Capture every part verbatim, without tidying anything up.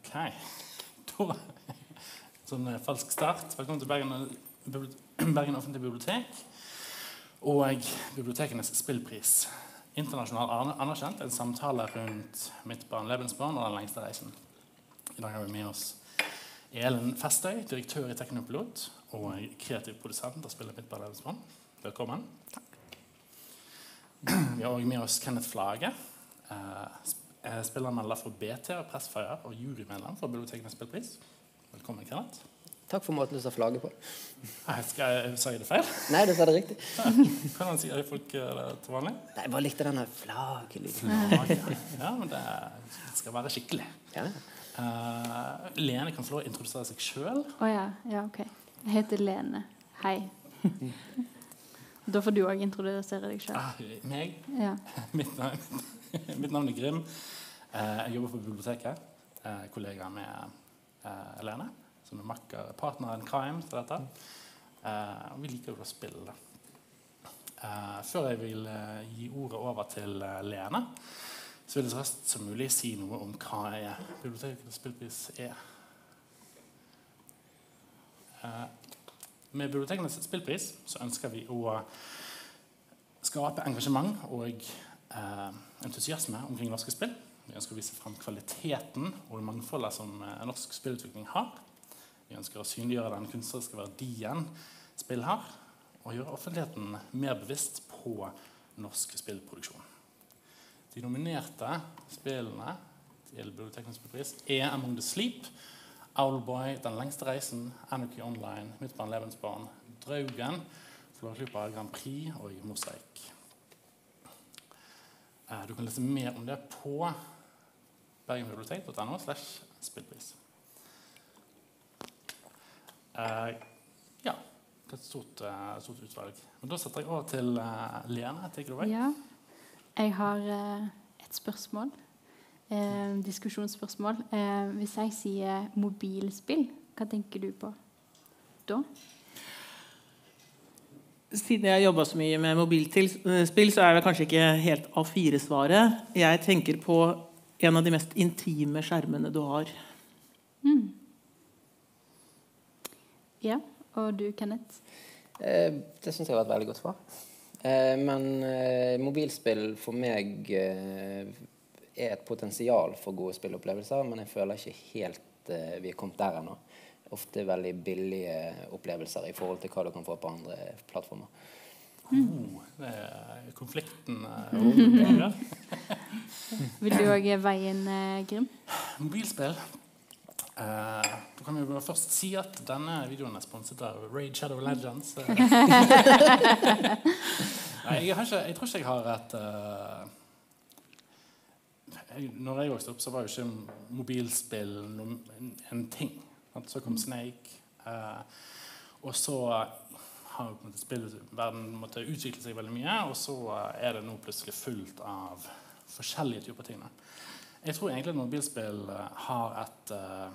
Ok, da, sånn falsk start. Velkommen til Bergen, Bergen Offentlige Bibliotek og Bibliotekenes spillpris. Internasjonal anerkjent, en samtale rundt mitt barn, Lebensbarn og den lengste reisen. I dag har vi med oss Elin Festøy, direktør i Teknopilot og kreativ produsent av spillet Mitt barn, Lebensbarn. Velkommen. Takk. Vi har også med oss Kenneth Flage, eh, spillermelder for B T og Pressfire og jurymedlem for Bibliotekenes spillpris. Velkommen, Kenneth. Takk for måten du sa flagget på. Jeg skal jeg si det feil? Nei, du sa det riktig. Kan man si at folk er til vanlig? Nei, jeg bare likte denne flagelyden. Flage. Ja, men det skal være skikkelig. Ja. Uh, Lene kan få lov å introdusere seg selv. Åja, oh, ja. ja, ok. Jeg heter Lene. Hei. Da får du også introdusere deg selv. Ah, meg? Ja. mitt, navn, mitt navn er Grim. Uh, jeg jobber på biblioteket. Uh, kollega med uh, Lene, som er makker, partner in crime til dette. Uh, og vi liker jo å spille. Uh, før jeg vil uh, gi ordet over til uh, Lene, så vil jeg så raskt som mulig si noe om hva er Bibliotekenes spillpris er. Uh, med Bibliotekenes spillpris så ønsker vi å skape engasjement og uh, entusiasme omkring norske spill. Vi ønsker å vise frem kvaliteten og mangfoldet som uh, norsk spillutvikling har. Vi ønsker å synliggjøre den kunstneriske verdien spill har, og gjøre offentligheten mer bevisst på norsk spillproduksjon. De nominerte spillene til Bibliotekenes spillpris er Among the Sleep, Owlboy, Den lengste reisen, Anarchy Online, Mitt barn, Lebensbarn, Draugen, Flåklypa Grand Prix og Mosaik. Du kan lese mer om det på bergenbibliotek punktum no slash spillpris. Uh, ja, det er et stort, uh, stort utvalg. Men da setter jeg over til uh, Lene. Take it away. Ja, jeg har uh, et spørsmål. Uh, diskusjonsspørsmål. Uh, hvis jeg sier mobilspill, hva tenker du på da? Siden jeg jobbet så mye med mobilspill, så er det kanskje ikke helt A fire-svaret. Jeg tenker på en av de mest intime skjermene du har. Mm. Ja, og du, Kenneth? Eh, det synes jeg var et veldig godt svar. Eh, men eh, mobilspill for meg eh, er et potensial for gode spillopplevelser, men jeg føler ikke helt eh, vi er kommet der ennå. Ofte veldig billige opplevelser i forhold til hva du kan få på andre plattformer. Oh, det er konflikten. Uh, Vil du også veie inn, uh, Grim? Mobilspill. Uh, da kan vi jo først si at denne videoen er sponset av Raid Shadow Legends. Nei, jeg, har ikke, jeg tror ikke jeg har et uh, jeg, når jeg vokste opp så var jo ikke mobilspill no, en, en ting. Så kom Snake, uh, og så har jo spillverden måttet utvikle seg veldig mye, og så er det nå plutselig fullt av forskjellige typer ting. Jeg tror egentlig at mobilspill har et uh,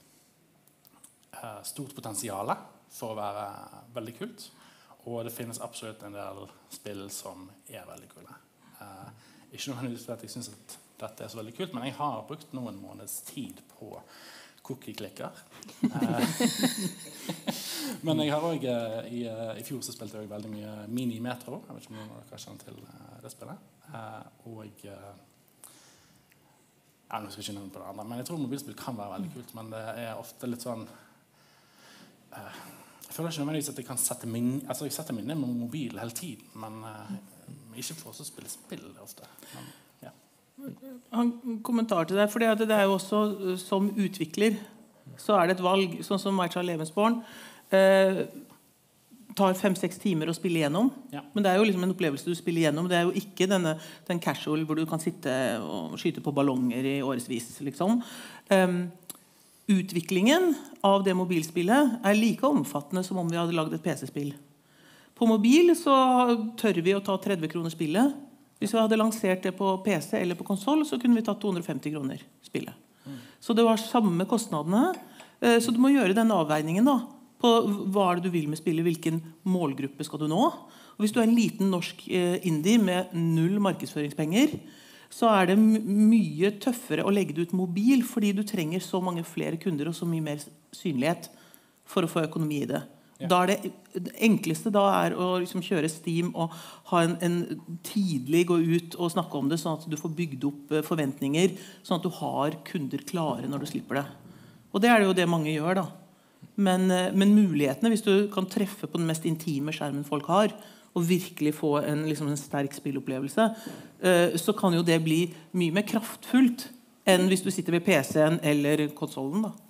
stort potensial for å være veldig kult, og det finnes absolutt en del spill som er veldig kule. Uh, ikke nødvendigvis fordi jeg synes at dette er så veldig kult, men jeg har brukt noen måneds tid på cookie-klikker. Uh, men jeg har også, uh, i, uh, i fjor så spilte jeg veldig mye Mini-Metro. Jeg vet ikke om noen av dere kjenner til uh, det spillet. Uh, og uh, ja, nå skal jeg ikke nevne på det andre, men jeg tror mobilspill kan være veldig kult, men det er ofte litt sånn uh, jeg føler ikke nødvendigvis at jeg kan sette min, altså jeg setter minne med mobil hele tiden, men uh, ikke for å spille spill ofte. Men, ja. Han kommentar til det, for det er jo også som utvikler så er det et valg, sånn som Mitt barn, Lebensbarn eh, tar fem-seks timer å spille gjennom, ja. Men det er jo liksom en opplevelse du spiller gjennom. Det er jo ikke denne, den casual hvor du kan sitte og skyte på ballonger i årevis liksom. um, Utviklingen av det mobilspillet er like omfattende som om vi hadde laget et P C-spill. På mobil så tør vi å ta tretti kroner spillet. Hvis vi hadde lansert det på P C eller på konsol, så kunne vi tatt to hundre og femti kroner spillet. Mm. Så det var samme kostnadene. Så du må gjøre den avveiningen da, på hva er det du vil med spillet, hvilken målgruppe skal du nå. Og hvis du er en liten norsk indie med null markedsføringspenger, så er det mye tøffere å legge det ut mobil, fordi du trenger så mange flere kunder og så mye mer synlighet for å få økonomi i det. Ja. Da er det, det enkleste da er å liksom kjøre Steam og ha en, en tidlig gå ut og snakke om det, sånn at du får bygd opp forventninger, sånn at du har kunder klare når du slipper det. Og det er det jo det mange gjør da. Men, men mulighetene, hvis du kan treffe på den mest intime skjermen folk har, og virkelig få en, liksom en sterk spillopplevelse, uh, så kan jo det bli mye mer kraftfullt enn hvis du sitter ved P C-en eller konsolen da.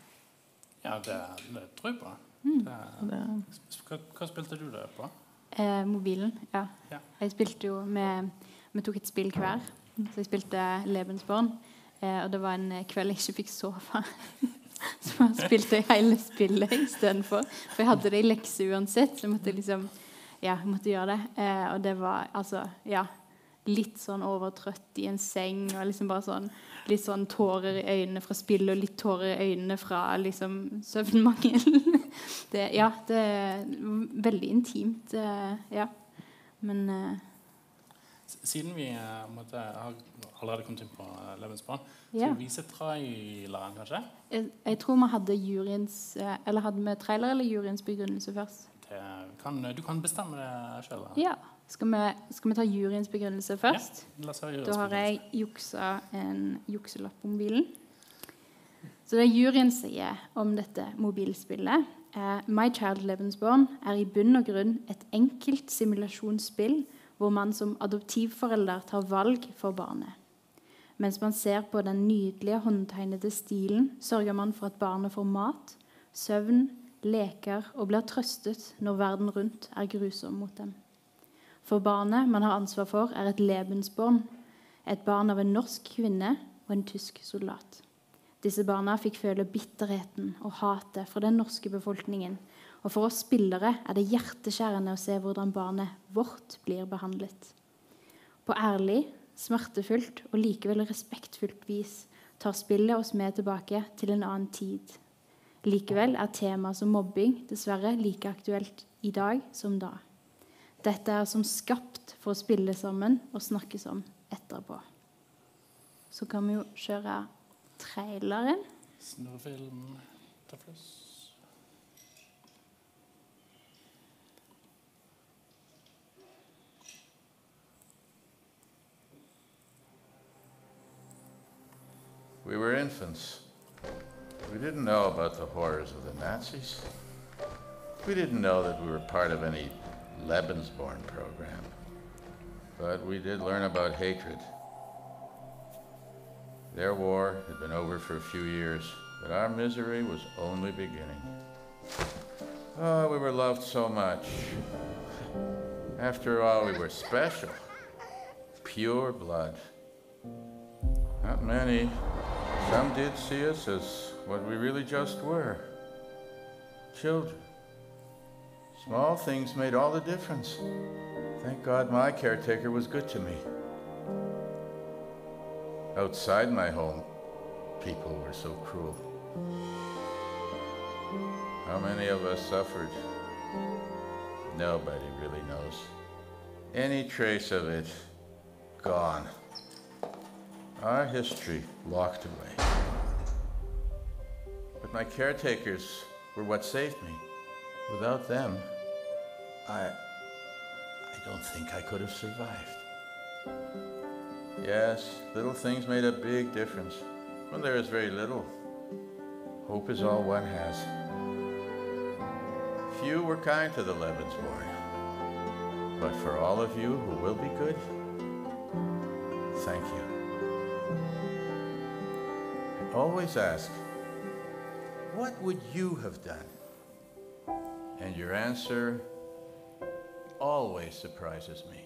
Ja, det, det tror jeg på. Mm. Det, hva, hva spilte du det på? Eh, mobilen, ja. ja. Jeg spilte jo med, vi tok et spill hver, så jeg spilte Lebensborn, eh, og det var en kveld jeg ikke fikk sove. Så jeg spilte hele spillet i stedet for, for jeg hadde det i lekse uansett, så jeg måtte liksom ja, jeg måtte gjøre det. Eh, og det var altså, ja, litt sånn overtrøtt i en seng, og liksom bare sånn, litt sånn tårer i øynene fra spill, og litt tårer i øynene fra liksom søvnmangel. det, ja, det er veldig intimt, eh, ja. Men... Eh, Siden vi uh, måtte, har allerede kommet inn på uh, Lebensborn, ja. så vi vise traileren, kanskje? Jeg, jeg tror vi hadde juryens, uh, eller hadde vi trailer eller juryens begrunnelse først? Kan, du kan bestemme det selv. Ja. Skal vi, skal vi ta juryens begrunnelse først? Ja, la oss ha juryens da har jeg juksa en jukselapp på mobilen. Så det juryen sier om dette mobilspillet er My Child Lebensborn er i bunn og grunn et enkelt simulasjonsspill hvor man som adoptivforelder tar valg for barnet. Mens man ser på den nydelige håndtegnede stilen, sørger man for at barnet får mat, søvn, leker og blir trøstet når verden rundt er grusom mot dem. For barnet man har ansvar for er et Lebensborn, et barn av en norsk kvinne og en tysk soldat. Disse barna fikk føle bitterheten og hatet fra den norske befolkningen, og for oss spillere er det hjerteskjærende å se hvordan barnet vårt blir behandlet. På ærlig, smertefullt og likevel respektfullt vis tar spillet oss med tilbake til en annen tid. Likevel er tema som mobbing dessverre like aktuelt i dag som da. Dette er som skapt for å spille sammen og snakkes om etterpå. Så kan vi jo kjøre traileren. Snurrefilm, ta pluss. We were infants. We didn't know about the horrors of the Nazis. We didn't know that we were part of any Lebensborn program. But we did learn about hatred. Their war had been over for a few years, but our misery was only beginning. Oh, we were loved so much. After all, we were special. Pure blood. Not many. Some did see us as what we really just were. Children. Small things made all the difference. Thank God my caretaker was good to me. Outside my home, people were so cruel. How many of us suffered? Nobody really knows. Any trace of it, gone. Our history locked away. But my caretakers were what saved me. Without them, I, I don't think I could have survived. Yes, little things made a big difference. When there is very little, hope is all one has. Few were kind to the Lebensborn, but for all of you who will be good, thank you. I always ask, what would you have done? And your answer always surprises me.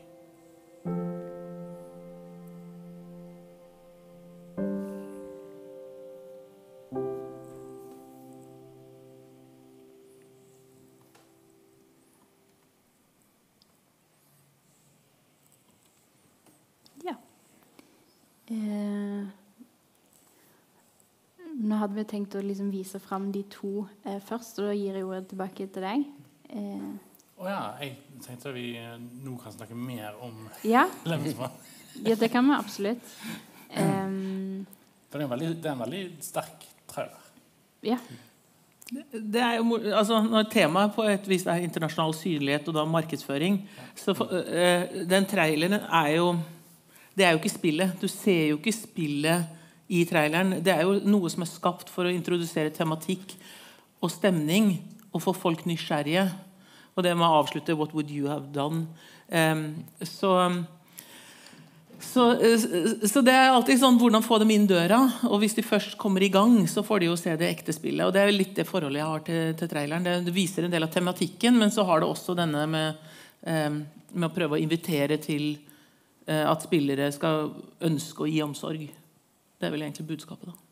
Ja. Eh, nå hadde vi tenkt å liksom vise frem de to eh, først, og da gir jeg ordet tilbake til deg. Eh, Åja, jeg tenkte vi nå kan snakke mer om Ja, Levensbarn. ja det kan vi absolutt. Um, Det er en veldig, det er en veldig sterk trailer. ja. Det er jo, mor- altså, når temaet på et vis er internasjonal synlighet og da markedsføring, så for, eh, den traileren er jo det er jo ikke spillet. Du ser jo ikke spillet i traileren. Det er jo noe som er skapt for å introdusere tematikk og stemning og få folk nysgjerrige. Og det med å avslutte What would you have done? Um, så Så, så det er alltid sånn hvordan få dem inn døra, og hvis de først kommer i gang, så får de jo se det ekte spillet, og det er jo litt det forholdet jeg har til, til traileren. Det, det viser en del av tematikken, men så har det også denne med, eh, med å prøve å invitere til eh, at spillere skal ønske å gi omsorg. Det er vel egentlig budskapet da.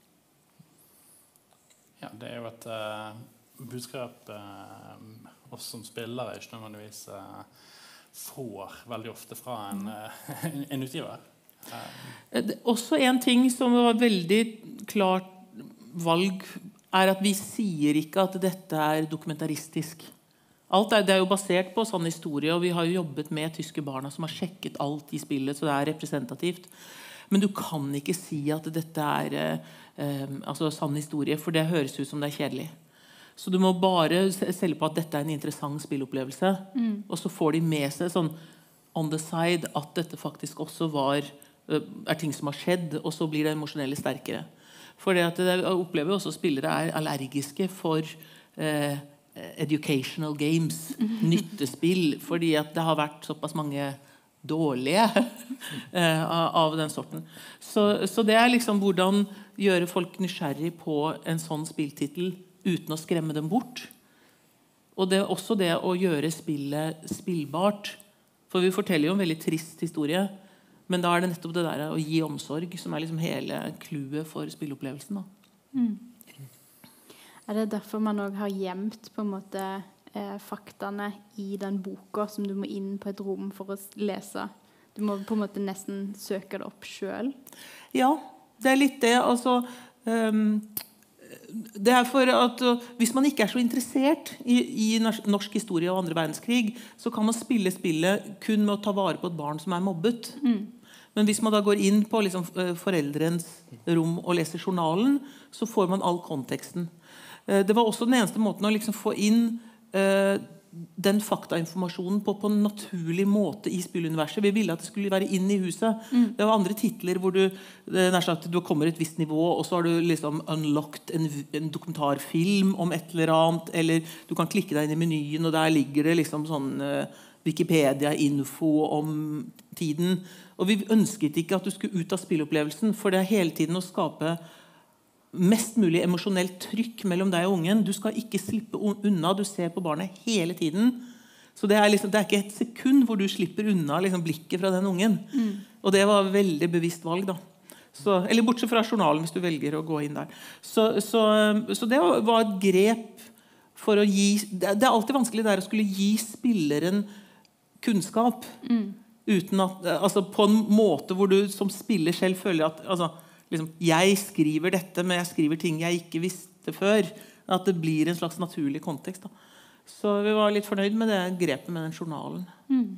Ja, det er jo et uh, budskap uh, oss som spillere ikke nødvendigvis uh, får veldig ofte fra en, uh, en utgiver. Uh. Også en ting som var veldig klart valg er at vi sier ikke at dette er dokumentaristisk. Alt er, det er jo basert på sånn historie, og vi har jo jobbet med tyske barna som har sjekket alt i spillet, så det er representativt. Men du kan ikke si at dette er eh, altså sann historie, for det høres ut som det er kjedelig. Så du må bare selge på at dette er en interessant spillopplevelse, mm. og så får de med seg sånn on the side at dette faktisk også var, er ting som har skjedd, og så blir det emosjonelle sterkere. For det at jeg opplever også spillere er allergiske for eh, educational games, nyttespill, fordi at det har vært såpass mange dårlige eh, av den sorten. Så, så det er liksom hvordan gjøre folk nysgjerrig på en sånn spilltitel uten å skremme dem bort. Og det er også det å gjøre spillet spillbart. For vi forteller jo en veldig trist historie, men da er det nettopp det der å gi omsorg som er liksom hele clouet for spillopplevelsen da. Mm. Er det derfor man også har gjemt på en måte eh, faktaene i den boka som du må inn på et rom for å lese? Du må på en måte nesten søke det opp selv? Ja, det er litt det. Altså, um, det er for at uh, hvis man ikke er så interessert i, i norsk historie og andre verdenskrig, så kan man spille spillet kun med å ta vare på et barn som er mobbet. Mm. Men hvis man da går inn på liksom, foreldrens rom og leser journalen, så får man all konteksten. Det var også den eneste måten å liksom få inn uh, den faktainformasjonen på, på en naturlig måte i spilluniverset. Vi ville at det skulle være inn i huset. Mm. Det var andre titler hvor du, sagt, du kommer et visst nivå, og så har du liksom unlocked en, en dokumentarfilm om et eller annet, eller du kan klikke deg inn i menyen, og der ligger det liksom sånn uh, Wikipedia-info om tiden. Og vi ønsket ikke at du skulle ut av spillopplevelsen, for det er hele tiden å skape mest mulig emosjonelt trykk mellom deg og ungen. Du skal ikke slippe unna, du ser på barnet hele tiden. Så det er, liksom, det er ikke et sekund hvor du slipper unna liksom, blikket fra den ungen. Mm. Og det var veldig bevisst valg da. Så, eller bortsett fra journalen hvis du velger å gå inn der. Så, så, så det var et grep for å gi, det er alltid vanskelig der å skulle gi spilleren kunnskap. Mm. Uten at, altså på en måte hvor du som spiller selv føler at altså, liksom, jeg skriver dette, men jeg skriver ting jeg ikke visste før. At det blir en slags naturlig kontekst. Da. Så vi var litt fornøyd med det grepet med den journalen. Mm.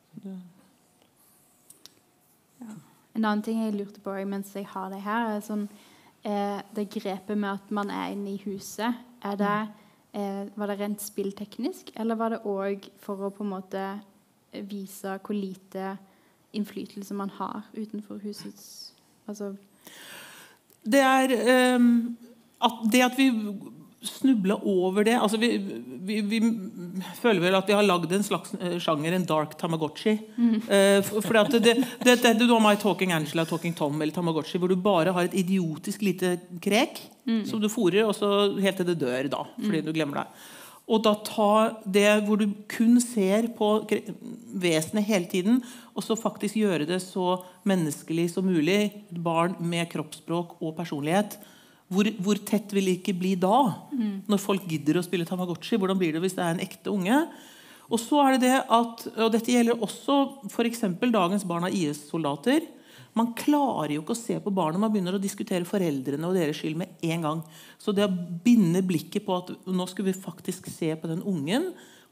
Ja. En annen ting jeg lurte på mens jeg har det her, er sånn, eh, det grepet med at man er inne i huset. Er det, eh, var det rent spillteknisk, eller var det også for å på en måte vise hvor lite innflytelse man har utenfor husets altså det er um, at det at vi snubler over det altså vi, vi, vi føler vel at vi har laget en slags sjanger, en dark Tamagotchi mm. uh, for, for at det, det, det, du har meg Talking Angela, Talking Tom eller Tamagotchi hvor du bare har et idiotisk lite krek mm. som du fôrer og så helt til det dør da, fordi mm. du glemmer deg og da ta det hvor du kun ser på vesenet hele tiden, og så faktisk gjøre det så menneskelig som mulig, et barn med kroppsspråk og personlighet. Hvor, hvor tett vil det ikke bli da? Mm. Når folk gidder å spille Tamagotchi, hvordan blir det hvis det er en ekte unge? Og så er det det at, og dette gjelder også for eksempel dagens barn av I S-soldater, man klarer jo ikke å se på barnet, man begynner å diskutere foreldrene og deres skyld med en gang. Så det å binde blikket på at nå skal vi faktisk se på den ungen,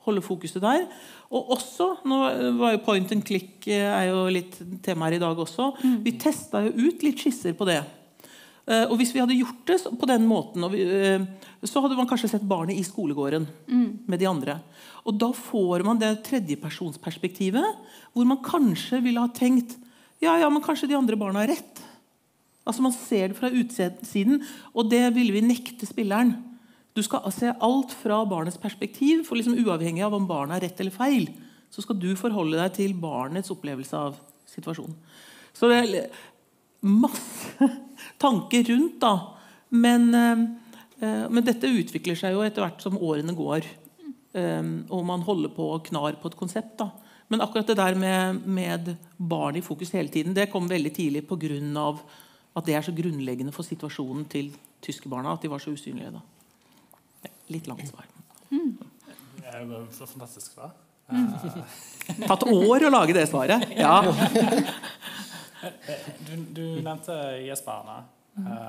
holde fokuset der. Og også, nå var jo point and click er jo litt tema her i dag også, mm. vi testet jo ut litt skisser på det. Uh, og hvis vi hadde gjort det på den måten, og vi, uh, så hadde man kanskje sett barnet i skolegården mm. med de andre. Og da får man det tredjepersonsperspektivet, hvor man kanskje ville ha tenkt, ja, ja, men kanskje de andre barna har rett. Altså man ser det fra utsiden, og det ville vi nekte spilleren. Du skal se alt fra barnets perspektiv, for liksom uavhengig av om barnet har rett eller feil, så skal du forholde deg til barnets opplevelse av situasjonen. Så det er masse tanker rundt da, men, eh, men dette utvikler seg jo etter hvert som årene går, eh, og man holder på og knar på et konsept da. Men akkurat det der med, med barn i fokus hele tiden, det kom veldig tidlig på grunn av at det er så grunnleggende for situasjonen til tyske barna, at de var så usynlige da. Ja, litt langt svar. Mm. Det er jo fantastisk svar. Mm. Tatt år å lage det svaret. Ja. Du, du nevnte I S-barna. Mm. Uh,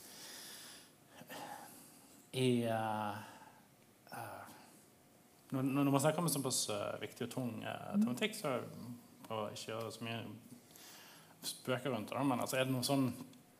I, uh, uh, når, når man snakker om såpass uh, viktig og tung uh, tematikk, så prøver jeg ikke å gjøre så mye spøker rundt det. Men altså, er det noe sånn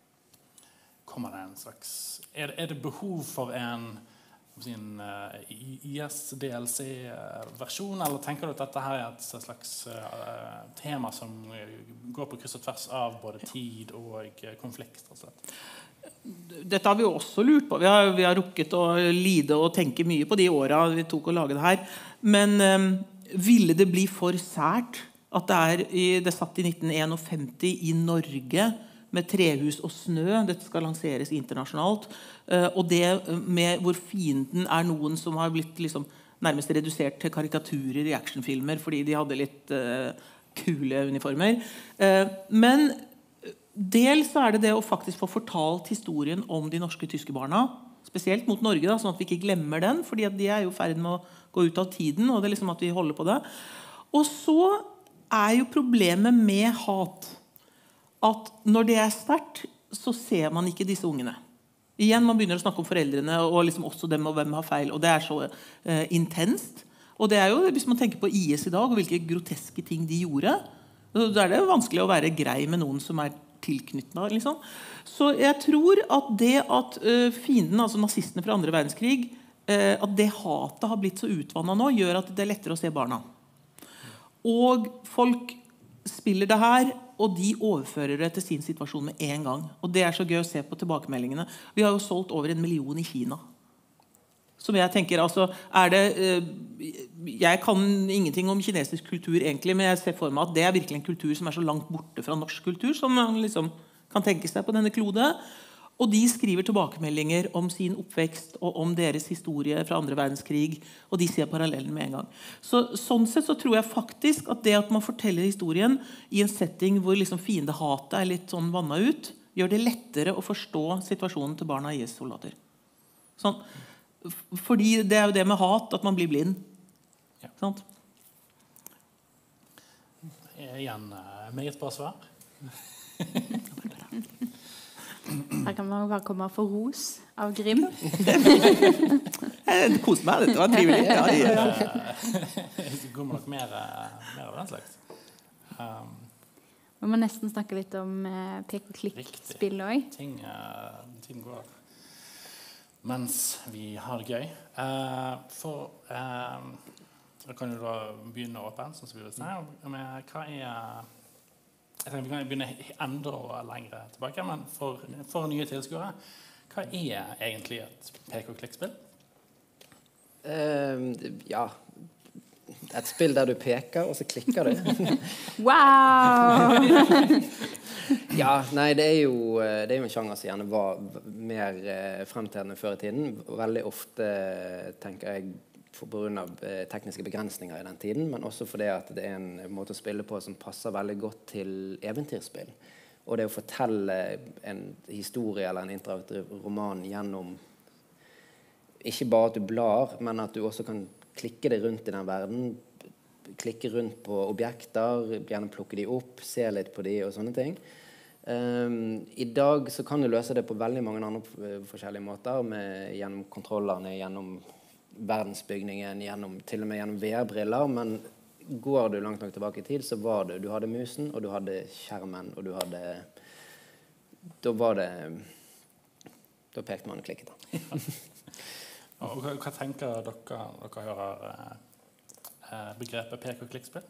kommer det en slags er, er det behov for en sin uh, I S-D L C-versjon, eller tenker du at dette her er et slags uh, tema som går på kryss og tvers av både tid og konflikt? Altså? Dette har vi også lurt på. Vi har, vi har rukket å lide og tenke mye på de årene vi tok å lage det her. Men um, ville det bli for sært at det er i, det satt i nitten femtien i Norge med trehus og snø, dette skal lanseres internasjonalt, og det med hvor fienden er noen som har blitt liksom nærmest redusert til karikaturer I actionfilmer, fordi de hadde litt uh, kule uniformer. Uh, men dels er det det å faktisk få fortalt historien om de norske tyske barna, spesielt mot Norge, da, sånn at vi ikke glemmer den, fordi at de er jo ferdig med å gå ut av tiden, og det er liksom at vi holder på det. Og så er jo problemet med hat, at når det er sterkt, så ser man ikke disse ungene. Igjen, man begynner å snakke om foreldrene, og liksom også dem og hvem har feil, og det er så eh, intenst. Og det er jo, hvis man tenker på I S I dag, og hvilke groteske ting de gjorde, så er det vanskelig å være grei med noen som er tilknyttet, liksom. Så jeg tror at det at eh, fienden, altså nazistene fra andre verdenskrig, eh, at det hatet har blitt så utvannet nå, gjør at det er lettere å se barna. Og folk spiller det her, og de overfører det til sin situasjon med en gang. Og det er så gøy å se på tilbakemeldingene. Vi har jo solgt over en million I Kina. Som jeg tenker, altså, er det... Eh, jeg kan ingenting om kinesisk kultur egentlig, men jeg ser for meg at det er virkelig en kultur som er så langt borte fra norsk kultur, som man liksom kan tenke seg på denne klode. Og de skriver tilbakemeldinger om sin oppvekst og om deres historie fra andre verdenskrig, og de ser parallellen med en gang. Så, sånn sett så tror jeg faktisk at det at man forteller historien I en setting hvor liksom fiendehatet er litt sånn vannet ut, gjør det lettere å forstå situasjonen til barna I S-soldater. Sånn, fordi det er jo det med hat, at man blir blind. Ja. Sant? Igjen, meget bra svar. Her kan man bare komme og få ros av Grim. Jeg koser meg, dette var trivelig. Ja, det går nok mer, mer av den slags. Um, Vi må nesten snakke litt om eh, pek- og klikk-spill også. Ting, uh, ting går mens vi har det gøy. Uh, for uh, jeg kan jo da begynne åpent, sånn som vi vil si. Med, hva er... Jeg tenker vi kan begynne enda lengre tilbake, men for, for nye tilskuere, hva er egentlig et pek- og klikk-spill? Uh, ja, et spill der du peker, og så klikker du. Wow! Ja, nei, det er, jo, det er jo en sjanger som gjerne var mer fremtredende før I tiden. Veldig ofte, tenker jeg, på grunn av tekniske begrensninger I den tiden, men også fordi at det er en måte å spille på som passer veldig godt til eventyrspill. Og det å fortelle en historie eller en interaktiv roman gjennom ikke bare at du blar, men at du også kan klikke det rundt I den verden, klikke rundt på objekter, gjerne plukke de opp, se litt på de og sånne ting. Um, I dag så kan du løse det på veldig mange andre forskjellige måter, med, gjennom kontrollerne, gjennom verdensbygningen gjennom, til og med gjennom V R-briller, men går du langt nok tilbake i tid, så var det, du hadde musen, og du hadde skjermen, og du hadde, da var det, da pekte man og klikket. Ja. Og hva, hva tenker dere, dere hører eh, begrepet pek- og klikkspill?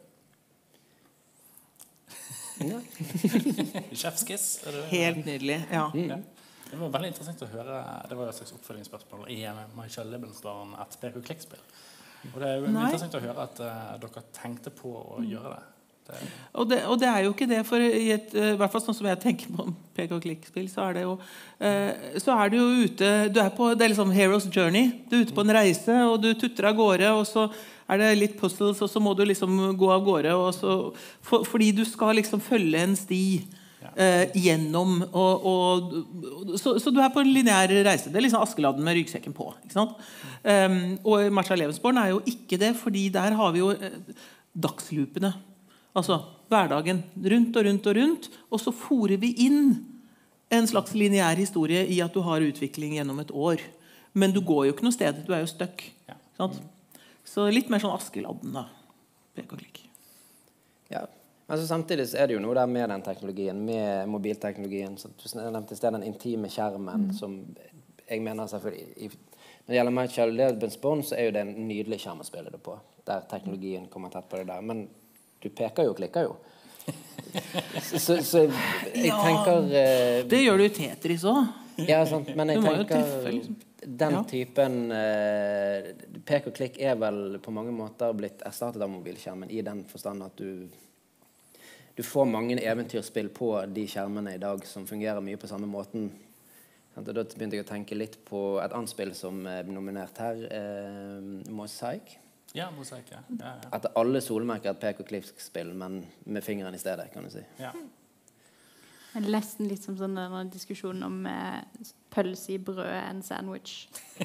Ja. Chefskiss, er det det? Helt nydelig, ja. Ja. Det var veldig interessant å høre. Det var jo et slags oppfølgingsspørsmål i Michael Lebensborn et pek- og klikkspill. Og det er jo Nei. interessant å høre at uh, dere tenkte på å gjøre det. det Og det, og det er jo ikke det, for i, et, i hvert fall sånn som jeg tenker på pek- og klikkspill, så er det jo eh, så er du jo ute, du er på, det er liksom hero's journey. Du er ute på en reise, og du tutter av gårde, og så er det litt puzzles, og så må du liksom gå av gårde, og så, for, fordi du skal liksom følge en sti eh, gjennom, og, og, så, så du er på en lineær reise. Det er liksom Askeladden med ryggsekken på, ikke sant? Um, og Marcia Levensborn er jo ikke det, fordi der har vi jo eh, dagslupene. Altså hverdagen, rundt og rundt og rundt, og så forer vi inn en slags lineær historie i at du har utvikling gjennom et år. Men du går jo ikke noe sted, du er jo støkk. Ja. Sant? Så litt mer sånn Askeladden da, pek og klikk. Ja, men så samtidig så er det jo noe der med den teknologien, med mobilteknologien, så du nevnte i stedet den intime skjermen, mm. som jeg mener selvfølgelig, i, når det gjelder Michael Lebensborn, så er jo det en nydelig skjerm å spille det på, der teknologien kommer tett på det der, men du peker jo og klikker jo. Så, så jeg tenker uh, det gjør du i Tetris også. Ja, sant, men jeg tenker treffe, liksom. den Ja. typen uh, pek og klikk er vel på mange måter blitt erstattet av mobilskjermen i den forstand at du du får mange eventyrspill på de skjermene i dag som fungerer mye på samme måten. Og da begynte jeg å tenke litt på et annet spill som er nominert her, uh, Mosaic. Ja, mosaikk, ja. Ja, ja. At alle solmerker er et pek og klikkspill, men med fingeren i stedet, kan du si. Ja. Det er nesten litt som sånn en diskusjon om eh, pølse i brød en sandwich.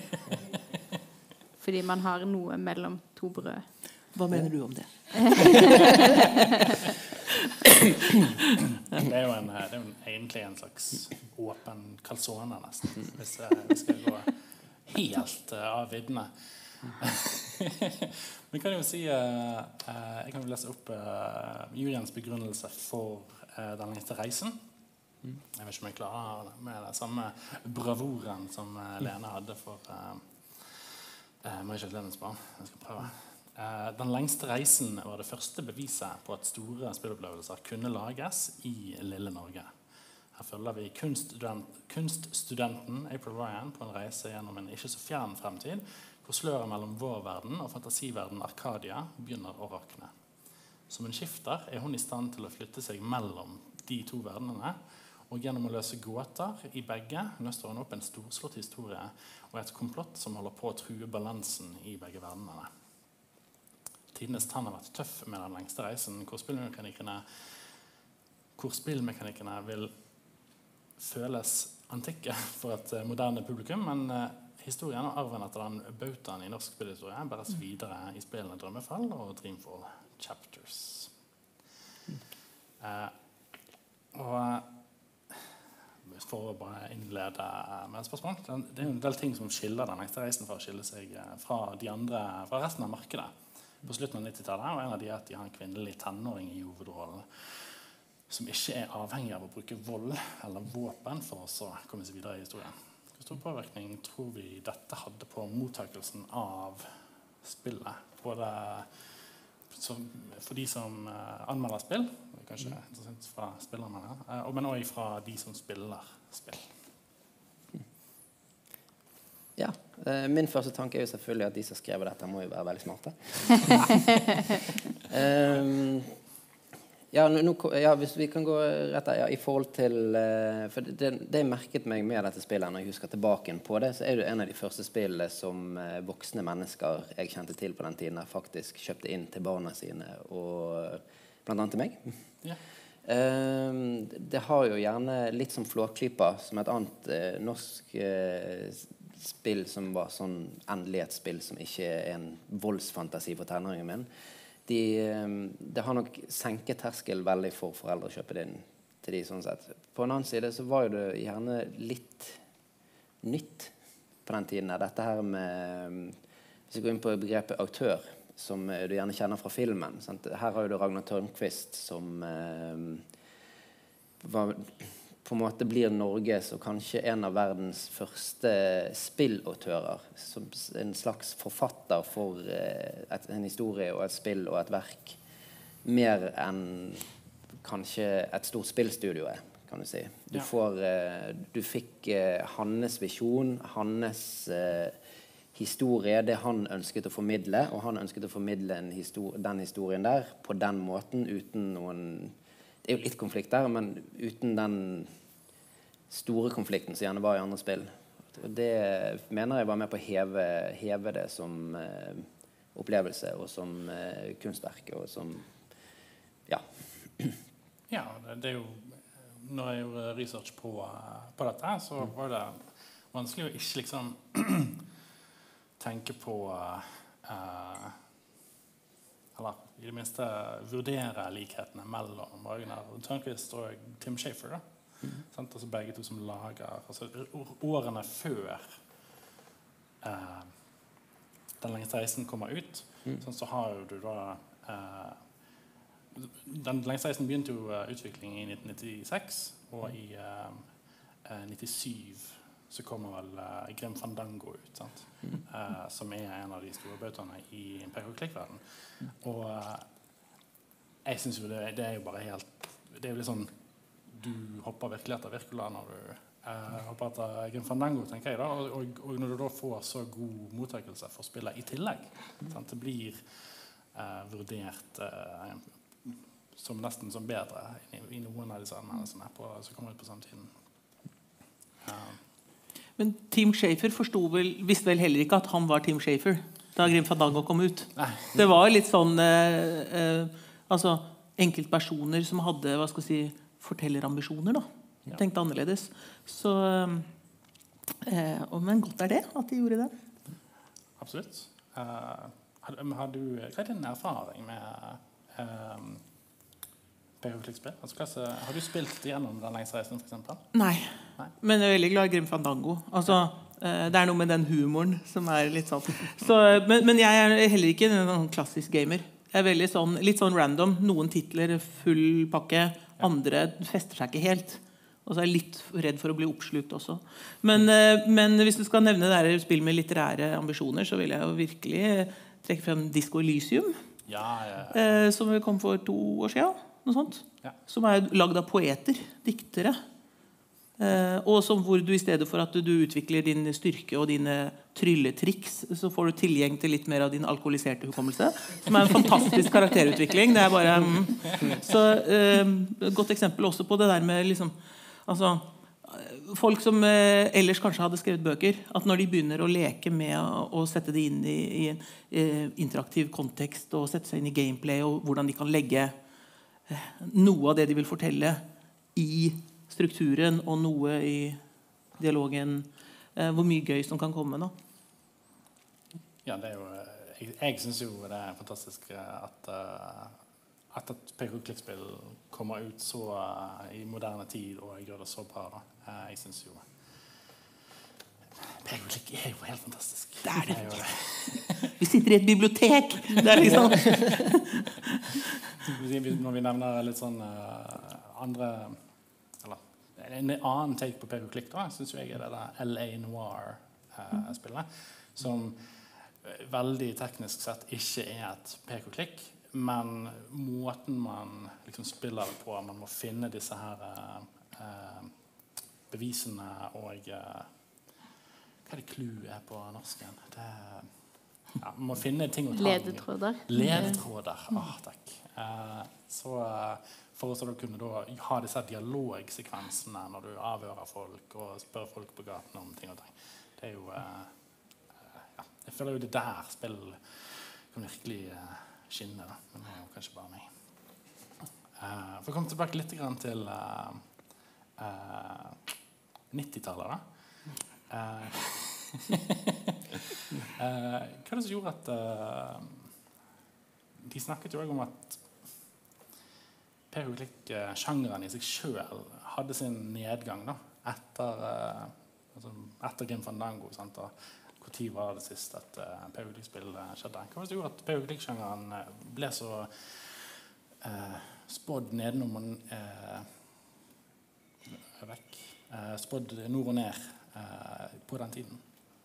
Fordi man har noe mellom to brød. Hva mener du om det? Det er jo, en, det er jo egentlig en slags åpen calzone nesten, hvis vi skal gå helt uh, av viddene. Vi kan jo si uh, uh, jeg kan jo lese opp uh, juryens begrunnelse for uh, den lengste reisen. Jeg vet ikke om jeg klarer det med det samme bravoren som uh, Lene hadde for uh, uh, Michael Lebensborn. Jeg skal prøve. Uh, den lengste reisen var det første beviset på at store spillopplevelser kunne lages i lille Norge. Her følger vi kunststudent, kunststudenten April Ryan på en reise gjennom en ikke så fjern fremtid, hvor sløret mellom vår verden og fantasiverden Arcadia begynner å rakne. Som en skifter er hun i stand til å flytte seg mellom de to verdenene, og gjennom å løse gåter i begge nøster hun opp en storslått historie og et komplott som holder på å true balansen i begge verdenene. Tidenes tann har vært tøff med den lengste reisen, hvor spillmekanikerne, hvor spillmekanikerne vil føles antikke for et moderne publikum, men historien og arven etter den bautaen i norsk spillhistorie bæres videre i spillene Drømmefall og Dreamfall Chapters. Eh, og for å bare innlede med et spørsmål, det er en del ting som skiller den lengste reisen fra å skille seg fra, de andre, fra resten av markedet på slutten av nittitallet, og en av de er at de har en kvinnelig tenåring i hovedrollen som ikke er avhengig av å bruke vold eller våpen for å komme seg videre i historien. Hvor stor påvirkning tror vi dette hadde på mottakelsen av spillet? Både for de som anmelder spill, kanskje interessant fra spillermennene, men også fra de som spiller spill. Ja, min første tanke er jo selvfølgelig at de som skrev dette må jo være veldig smarte. um, Ja, nå, ja, hvis vi kan gå rett der, ja, i forhold til uh, for det, det jeg merket meg med dette spillet når jeg husker tilbake på det, så er det en av de første spillene som uh, voksne mennesker jeg kjente til på den tiden faktisk kjøpte inn til barna sine, og blant annet til meg. Ja. Uh, det har jo gjerne litt som Flåklypa, som et annet uh, norsk uh, spill som var sånn endelig et spill som ikke er en voldsfantasi for tenåringen min. De, det har nok senket terskel veldig for foreldre å kjøpe det inn til de sånn sett. På en annen side så var jo det gjerne litt nytt på den tiden. Dette her med Hvis vi går inn på begrepet aktør, som du gjerne kjenner fra filmen. Sant? Her har du Ragnar Törnqvist, som eh, var, på en måte blir Norges og kanskje en av verdens første spillautører. Som en slags forfatter for eh, et, en historie og et spill og et verk. Mer enn kanskje et stort spillstudio er, kan du si. Du, Ja. får, eh, du fikk eh, Hannes visjon, Hannes eh, historie, det han ønsket å formidle, og han ønsket å formidle en histor- den historien der på den måten, uten noen... Det er jo litt konflikt der, men uten den store konflikten som gjerne var i andre spill. Og det mener jeg var med på å heve, heve det som eh, opplevelse, og som eh, kunstverk, og som... Ja. Ja, det, det er jo når jeg gjorde research på, på dette, så var det vanskelig å ikke liksom tenke på uh, eller i det minste vurdere likhetene mellom Ragnar Törnqvist og Tim Schafer. Da. Mm. Altså begge to som lager altså, årene før uh, Den lengste reisen kommer ut, mm. sånn, så har du da uh, Den lengste reisen begynte jo uh, utvikling i nitten nittiseks, og i uh, uh, nittisju så kommer vel uh, Grim Fandango ut, sant? Mm. Uh, som er en av de store bautaene i pek-og-klikk-verden. Mm. Og uh, jeg synes jo det, det er jo bare helt det er jo litt sånn du hopper virkelig etter Wirkola når du uh, hopper etter Grim Fandango, tenker jeg da, og, og, og når du da får så god mottakelse for spillet i tillegg, mm. sant? Det blir uh, vurdert uh, som nesten som bedre i, i noen av disse anmeldelsene som kommer ut på samtiden. Ja. Men Tim Schafer forstod vel, visste vel heller ikke at han var Tim Schafer da Grim Fandango kom ut. Nei. Det var litt sånn eh, eh, altså enkeltpersoner som hadde, hva skal jeg si, fortellerambisjoner da. Ja. Tenkte annerledes. Så eh, men godt er det at de gjorde det. Absolutt. Uh, har, har du, hva er din erfaring med uh, pek-og-klikk-spill? Altså, har du spilt gjennom Den lengste reisen, for eksempel? Nei. Nei, men jeg er veldig glad i Grim Fandango. Altså, eh, det er noe med den humoren som er litt sånn. Så, men, men jeg er heller ikke en klassisk gamer. Jeg er veldig sånn, litt sånn random. Noen titler, full pakke. Andre fester seg ikke helt. Og så er jeg litt redd for å bli oppslukt også. Men, eh, men hvis du skal nevne det her spill med litterære ambisjoner, så vil jeg jo virkelig trekke frem Disco Elysium. Ja, ja, ja. Eh, som kom for to år siden. Noe sånt. Ja. Som er lagd av poeter, diktere. Eh, og som hvor du i stedet for at du utvikler din styrke og dine trylletriks, så får du tilgjeng til litt mer av din alkoholiserte hukommelse, som er en fantastisk karakterutvikling. Det er bare mm. Så eh, godt eksempel også på det der med liksom, altså, folk som eh, ellers kanskje hadde skrevet bøker, at når de begynner å leke med å, å sette det inn i, i en eh, interaktiv kontekst og sette seg inn i gameplay og hvordan de kan legge eh, noe av det de vil fortelle i strukturen og noe i dialogen, eh, hvor mye gøy som kan komme da. Ja, det er jo jeg, jeg synes jo det er fantastisk at uh, at et pek-og-klikk-spill kommer ut så uh, i moderne tid og gjør det så bra da. Uh, jeg synes jo pek-og-klikk er jo helt fantastisk. Det er det. det, er det. Vi sitter i et bibliotek. Det er liksom når vi nevner litt sånn uh, andre en annen take på pek-og-klikk da, synes jeg er det der L A Noir-spillet, uh, som veldig teknisk sett ikke er et pek-og-klikk, men måten man liksom spiller det på, man må finne disse her uh, bevisene og uh, hva er det clue er på norsken? Det, ja, man må finne ting å ta. Ledetråder. Ledetråder, ah, takk. Uh, så uh, for å kunne da ha disse dialogsekvensene når du avhører folk og spør folk på gaten om ting og ting. Det er jo uh, ja, jeg føler jo det der spill kan virkelig uh, skinne da, men det er jo kanskje bare meg. Uh, for å komme tilbake litt grann til uh, uh, nittitallet da. Uh, uh, hva er det som gjorde at uh, de snakket jo også om at pek-og-klikk-sjangeren i seg selv hadde sin nedgang da, etter, uh, altså, etter Grim Fandango, sant? Og hvor tid var det sist at uh, P V G-spill skjedde? Hva var det som gjorde at P V G-sjangeren ble så uh, spådd nedenom og uh, vekk? Uh, spådd nord og ned uh, på den tiden?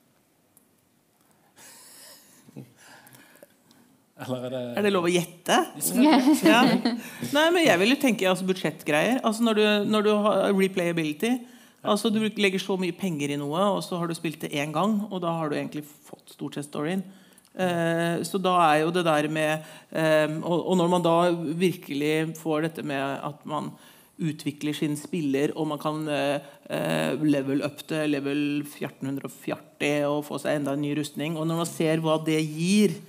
Eller er det... Er det lov å gjette? Ja. Nei, men jeg vil jo tenke altså, budsjettgreier. Altså når du, når du har replayability, altså du legger så mye penger i noe, og så har du spilt det en gang, og da har du egentlig fått stort sett storyen. Eh, så da er jo det der med... Eh, og, og når man da virkelig får dette med at man utvikler sin spiller, og man kan eh, level up til level fjorten førti og få seg enda en ny rustning, og når man ser hva det gir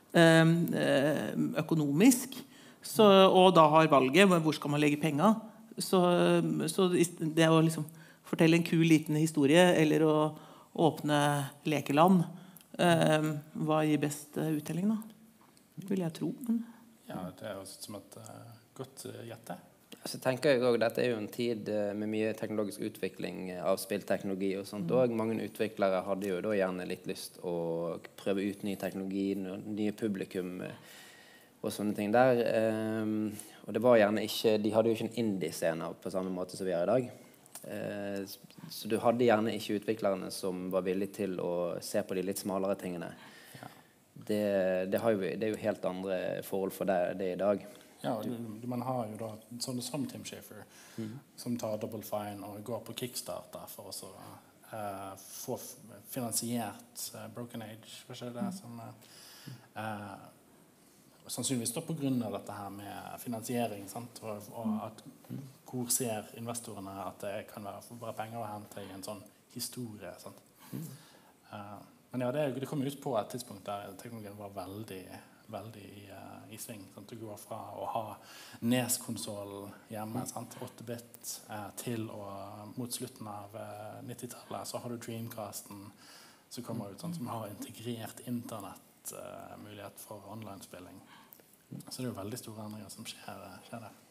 økonomisk så, og da har valget hvor skal man legge penger så, så det å liksom fortelle en kul liten historie eller å åpne lekeland eh, hva gir best uttelling da? Vil jeg tro men... Ja, det er jo som et uh, godt uh, gjette. Så tenker jeg også, dette er jo en tid med mye teknologisk utvikling av spillteknologi og sånt, og mange utviklere hadde jo da gjerne litt lyst å prøve ut ny teknologi, nye publikum og sånne ting der. Um, og det var gjerne ikke, de hadde jo ikke en indie-scene på samme måte som vi har i dag. Uh, så du hadde gjerne ikke utviklerne som var villige til å se på de litt smalere tingene. Ja. Det, det, har jo, det er jo helt andre forhold for det, det i dag. Ja, du, man har jo da sånne som Tim Schafer mm. som tar Double Fine og går på Kickstarter for å uh, få finansiert uh, Broken Age, hva skjer det som uh, sannsynligvis da på grunn av dette her med finansiering, sant? Og, og at hvor ser investorene at det kan være bare penger å hente i en sånn historie, sant? Uh, men ja, det, det kom ut på et tidspunkt der teknologien var veldig veldig i, uh, i sving. Sant? Du går fra å ha N E S-konsolen hjemme, åtte-bit, uh, til å mot slutten av uh, nittitallet så har du Dreamcasten som kommer ut, sant? Som har integrert internett-mulighet uh, for online-spilling. Så det er jo veldig store endringer som skjer, skjer der.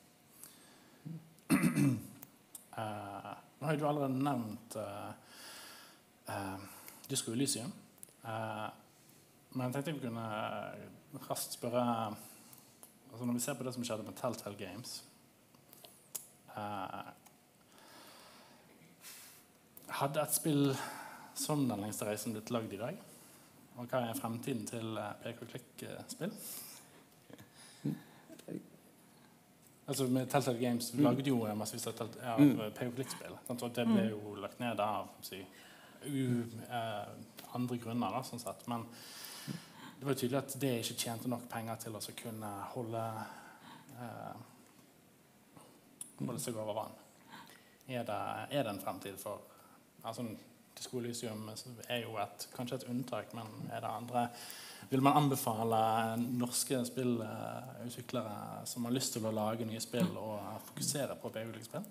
uh, nå har jo du allerede nevnt uh, uh, Disco Elysium. Uh, men jeg tenkte vi kunne raskt spørre altså når vi ser på det som skjedde med Telltale Games uh, hadde et spill som Den lengste reisen blitt lagd i dag? Og hva er fremtiden til uh, pek-og-klikk-spill? Altså med Telltale Games vi lagde jo massevis av ja, pek-og-klikk-spill og det ble jo lagt ned av si, u, uh, andre grunner da, sånn sett. Men det var tydelig at det ikke tjente nok penger til å kunne holde eh, holde seg over vann. Er det, er det en fremtid for altså, Disco Elysium er jo et, kanskje et unntak, men er det andre vil man anbefale norske spillutviklere som har lyst til å lage nye spill og fokusere på P V G-spill?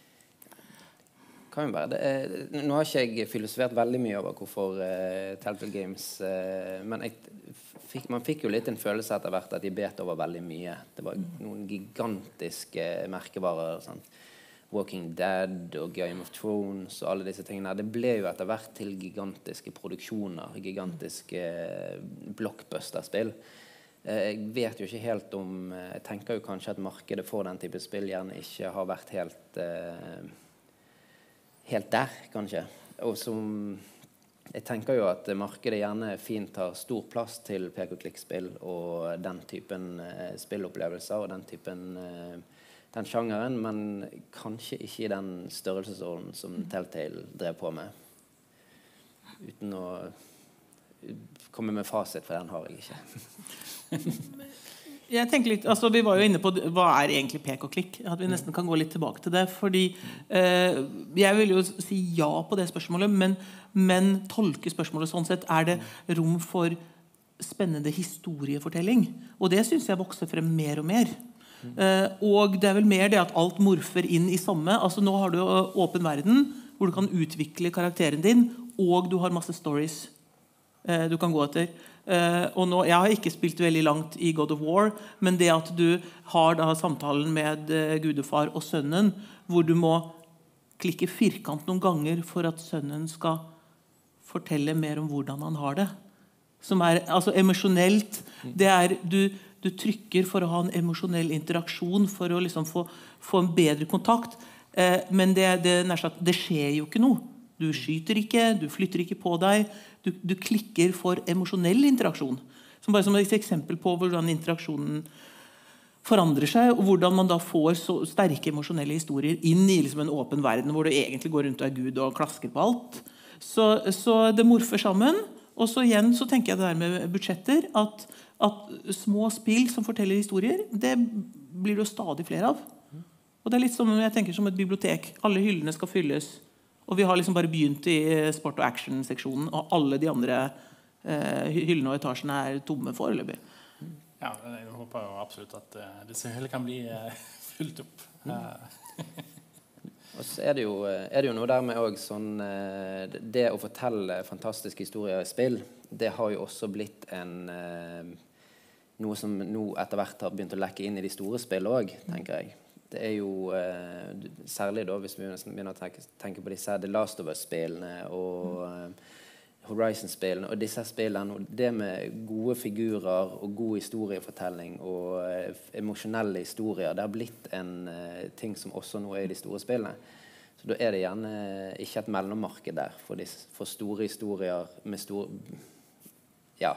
Kan jo være. Det er, nå har ikke jeg filosofert veldig mye over hvorfor uh, Telltale Games uh, men jeg fikk, man fikk jo litt en følelse etter hvert at de bet over veldig mye. Det var noen gigantiske merkevarer, sant? Walking Dead og Game of Thrones og alle disse tingene. Det ble jo etter hvert til gigantiske produksjoner, gigantiske uh, blockbuster-spill. Uh, jeg vet jo ikke helt om uh, jeg tenker jo kanskje at markedet for den type spill gjerne ikke har vært helt uh, helt der, kanskje. Og som, jeg tenker jo at markedet gjerne fint har stor plass til pek-og-klikk-spill og den typen eh, spillopplevelser og den typen eh, den sjangeren, men kanskje ikke i den størrelsesorden som Telltale drev på med. Uten å komme med fasit, for den har jeg ikke. Jeg tenker litt, altså vi var jo inne på hva er egentlig pek og klikk, at vi nesten kan gå litt tilbake til det, fordi eh, jeg vil jo si ja på det spørsmålet, men, men tolke spørsmålet sånn sett, er det rom for spennende historiefortelling? Og det synes jeg vokser frem mer og mer. Eh, og det er vel mer det at alt morfer inn i samme, altså nå har du åpen verden, hvor du kan utvikle karakteren din, og du har masse stories eh, du kan gå etter. Uh, og nå, jeg har ikke spilt veldig langt i God of War, men det at du har da samtalen med uh, gudefar og sønnen, hvor du må klikke firkant noen ganger for at sønnen skal fortelle mer om hvordan han har det. Som er altså emosjonelt. Det er, du, du trykker for å ha en emosjonell interaksjon, for å liksom få, få en bedre kontakt. Eh, men det, det, nærmest, det skjer jo ikke noe. Du skyter ikke, du flytter ikke på deg. Du, du klikker for emosjonell interaksjon. Som bare som et eksempel på hvordan interaksjonen forandrer seg, og hvordan man da får så sterke emosjonelle historier inn i liksom en åpen verden, hvor du egentlig går rundt og er Gud og klasker på alt. Så, så det morfer sammen. Og så igjen så tenker jeg det der med budsjetter, at, at små spill som forteller historier, det blir det jo stadig flere av. Og det er litt som, jeg tenker, som et bibliotek. Alle hyllene skal fylles. Og vi har liksom bare begynt i sport- og action-seksjonen, og alle de andre eh, hyllene og etasjene er tomme foreløpig. Ja, jeg håper jo absolutt at uh, disse hyllene kan bli uh, fulgt opp. Uh. Og så er det jo, er det jo noe der med også sånn, uh, det å fortelle fantastiske historier i spill, det har jo også blitt en uh, noe som nå etter hvert har begynt å lekke inn i de store spill også, tenker jeg. Det er jo uh, særlig da hvis vi begynner å tenke, tenke på disse The Last of Us-spillene og uh, Horizon-spillene og disse spillene, og det med gode figurer og god historiefortelling og eh, emosjonelle historier, det har blitt en eh, ting som også nå er i de store spillene. Så da er det gjerne ikke et mellommarked der for, de, for store historier med stor... Ja.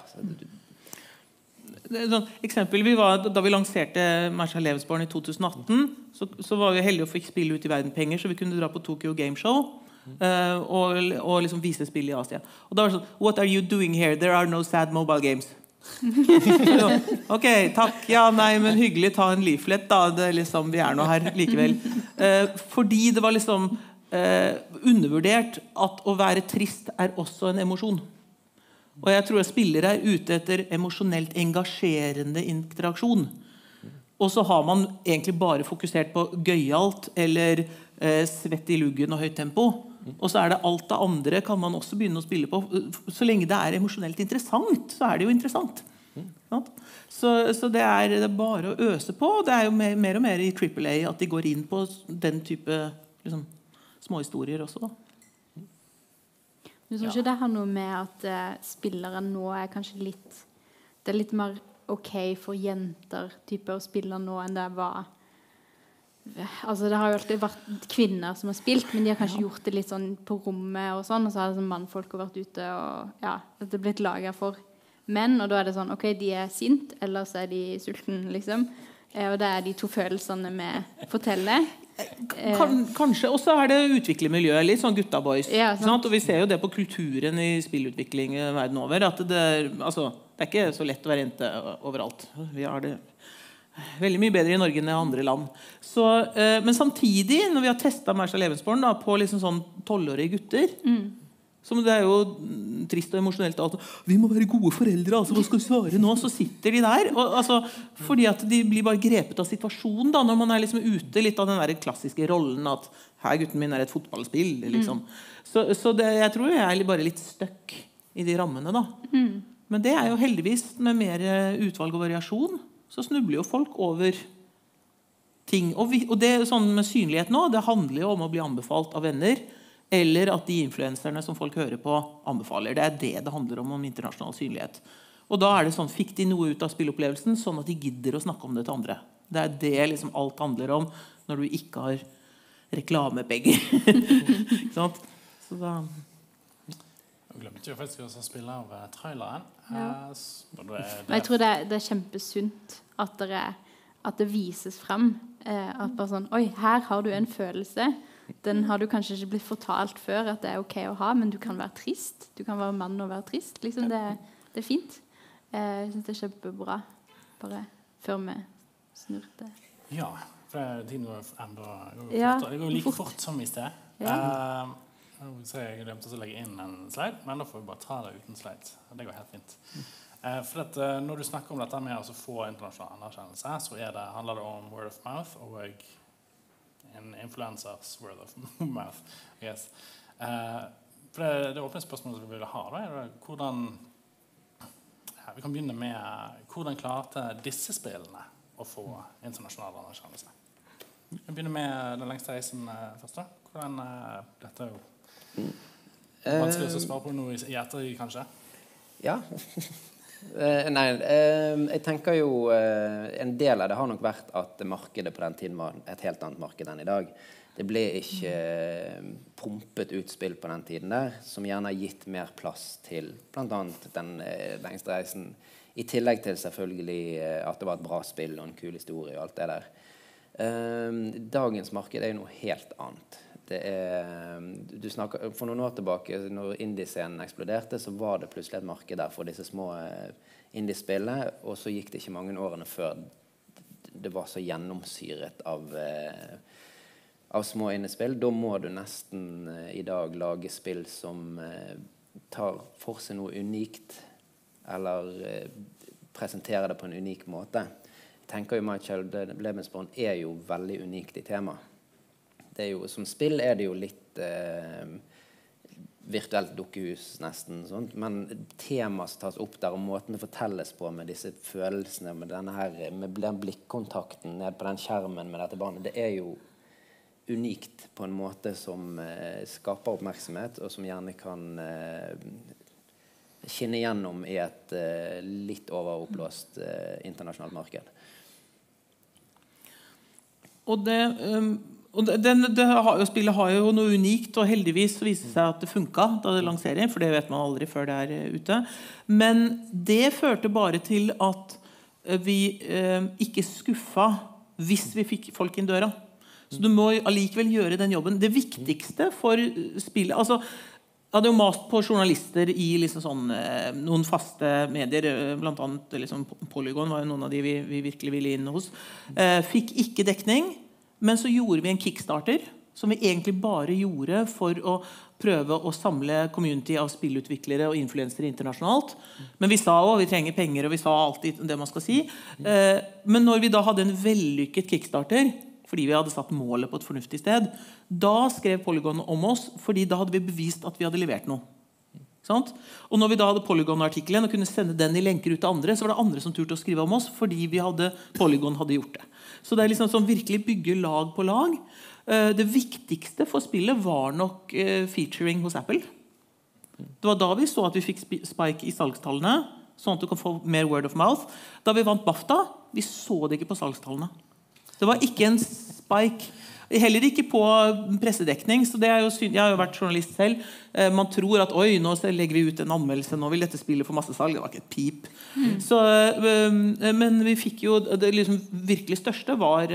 Det er sånn, eksempel, vi var, da vi lanserte Marshall Levensborn i to tusen atten, så, så var vi heldige å få spille ut i verden penger, så vi kunne dra på Tokyo Game Show. Uh, og, og liksom vise spill i Asia. Og da var det sånn, what are you doing here? There are no sad mobile games. Så, ok, takk. Ja, nei, men hyggelig, ta en leaflet da. Det er liksom, vi er nå her likevel. Uh, fordi det var liksom uh, undervurdert at å være trist er også en emosjon. Og jeg tror at spillere er ute etter emosjonelt engasjerende interaksjon. Og så har man egentlig bare fokusert på gøyalt eller eh, svett i luggen og høyt tempo. Og så er det alt det andre kan man også begynne å spille på. Så lenge det er emosjonelt interessant, så er det jo interessant. Så, så det, er, det er bare å øse på. Det er jo mer, mer og mer i triple A at de går inn på den type liksom, småhistorier også. Da. Du tror ikke det har noe med at uh, spillere nå er kanskje litt det er litt mer ok for jenter typer å spille nå enn det var altså det har jo alltid vært kvinner som har spilt, men de har kanskje gjort det litt sånn på rommet og sånn, og så har det sånn mannfolk vært ute og ja, det er blitt laget for menn, og da er det sånn, ok, de er sint eller så er de sulten liksom, eh, og det er de to følelsene vi forteller. Kan, kanskje, og så er det utviklermiljøet litt sånn guttaboys, ja, og vi ser jo det på kulturen i spillutvikling verden over, at det er, altså, det er ikke så lett å være jente overalt. Vi har det veldig mye bedre i Norge enn i andre land. Så, eh, men samtidig, når vi har testet Marshall Levensborn da, på liksom sånn tolvårige gutter, mm. som det er jo trist og emosjonelt alt, vi må være gode foreldre, altså, hva skal vi svare nå? Så sitter de der, og, altså, fordi at de blir bare grepet av situasjonen da, når man er liksom ute litt av den der klassiske rollen at her gutten min er et fotballspill, liksom. Mm. Så, så det, jeg tror jeg er bare litt støkk i de rammene da. Mm. Men det er jo heldigvis med mer utvalg og variasjon, så snubler jo folk over ting. Og, vi, og det er sånn med synlighet nå, det handler jo om å bli anbefalt av venner, eller at de influenserne som folk hører på anbefaler. Det er det det handler om, om internasjonal synlighet. Og da er det sånn, fikk de noe ut av spillopplevelsen, sånn at de gidder å snakke om det til andre. Det er det liksom alt handler om, når du ikke har reklamepenger. Ikke sant? Så da... Jeg glemte jo faktisk å spille av traileren. Ja. Det, det... Jeg tror det er, det er kjempesunt at det, er, at det vises frem. Eh, at bare sånn, oi, her har du en følelse. Den har du kanskje ikke blitt fortalt før at det er ok å ha, men du kan være trist. Du kan være mann og være trist. Liksom, det, det er fint. Eh, jeg synes det er kjempebra. Bare før vi snur det. Ja, for tiden går enda går ja, fort. Det går like fort, fort som i sted. Ja. Uh, Jeg glemte å legge inn en slide, men da får vi bare ta det uten slide. Det går helt fint. Eh, for at, eh, når du snakker om dette med å få internasjonal anerkjennelse, så er det, handler det om word of mouth og en influencers word of mouth. Yes. Eh, for det, det åpne spørsmålet vi vil ha, da, er det, hvordan, ja, vi kan begynne med hvordan klarte disse spillene å få internasjonal anerkjennelse? Vi begynner med den lengste reisen først. Da. Hvordan, dette er jo Vanskelig å svare på noe i etter, kanskje? Ja. uh, nei, uh, jeg tenker jo uh, en del av det har nok vært at markedet på den tiden var et helt annet marked enn i dag. Det ble ikke uh, pumpet ut spill på den tiden der, som gjerne har gitt mer plass til blant annet den uh, lengste reisen. I tillegg til selvfølgelig uh, at det var et bra spill og en kul historie og alt det der. Uh, dagens marked er jo noe helt annet. Det er, du snakker, for noen år tilbake, når indie-scenen eksploderte, så var det plutselig et marked der for disse små indie-spillene, og så gikk det ikke mange årene før det var så gjennomsyret av, av små indie-spill. Da må du nesten i dag lage spill som tar for seg noe unikt, eller presenterer det på en unik måte. Jeg tenker jo My Childhood Lebensborn er jo veldig unikt i tema. Det er jo, som spill er det jo litt eh, virtuelt dukkehus nesten, sånt. Men temaet som tas opp der, og måten det fortelles på med disse følelsene, med, denne her, med den blikkontakten ned på den skjermen med dette barnet, det er jo unikt på en måte som eh, skaper oppmerksomhet, og som gjerne kan eh, skinne gjennom i et eh, litt overoppblåst eh, internasjonalt marked. Og det... Um Og den, det har, spillet har jo noe unikt, og heldigvis så viser det seg at det funket da det lanserer, for det vet man aldri før det er ute. Men det førte bare til at vi eh, ikke skuffa hvis vi fikk folk inn døra. Så du må allikevel gjøre den jobben. Det viktigste for spillet, altså jeg hadde jo mast på journalister i liksom sånn, eh, noen faste medier, blant annet liksom, Polygon var jo noen av de vi, vi virkelig ville inn hos, eh, fikk ikke dekning. Men så gjorde vi en Kickstarter, som vi egentlig bare gjorde for å prøve å samle community av spillutviklere og influensere internasjonalt. Men vi sa også, vi trenger penger, og vi sa alltid det man skal si. Eh, men når vi da hadde en vellykket Kickstarter, fordi vi hadde satt målet på et fornuftig sted, da skrev Polygon om oss, fordi da hadde vi bevist at vi hadde levert noe. Sant? Og når vi da hadde Polygon-artikkelen og kunne sende den i lenker ut til andre, så var det andre som turte å skrive om oss, fordi vi hadde, Polygon hadde gjort det. Så det er liksom sånn virkelig bygge lag på lag. Det viktigste for spillet var nok featuring hos Apple. Det var da vi så at vi fikk spike i salgstallene, sånn at du kan få mer word of mouth. Da vi vant BAFTA, vi så det ikke på salgstallene. Det var ikke en spike, heller ikke på pressedekning, så det er jo synd. Jeg har jo vært journalist selv. Man tror at, oi, nå legger vi ut en anmeldelse, nå vil dette spillet få masse salg. Det var ikke et pip. Mm. Så, men vi fikk jo, det liksom virkelig største var,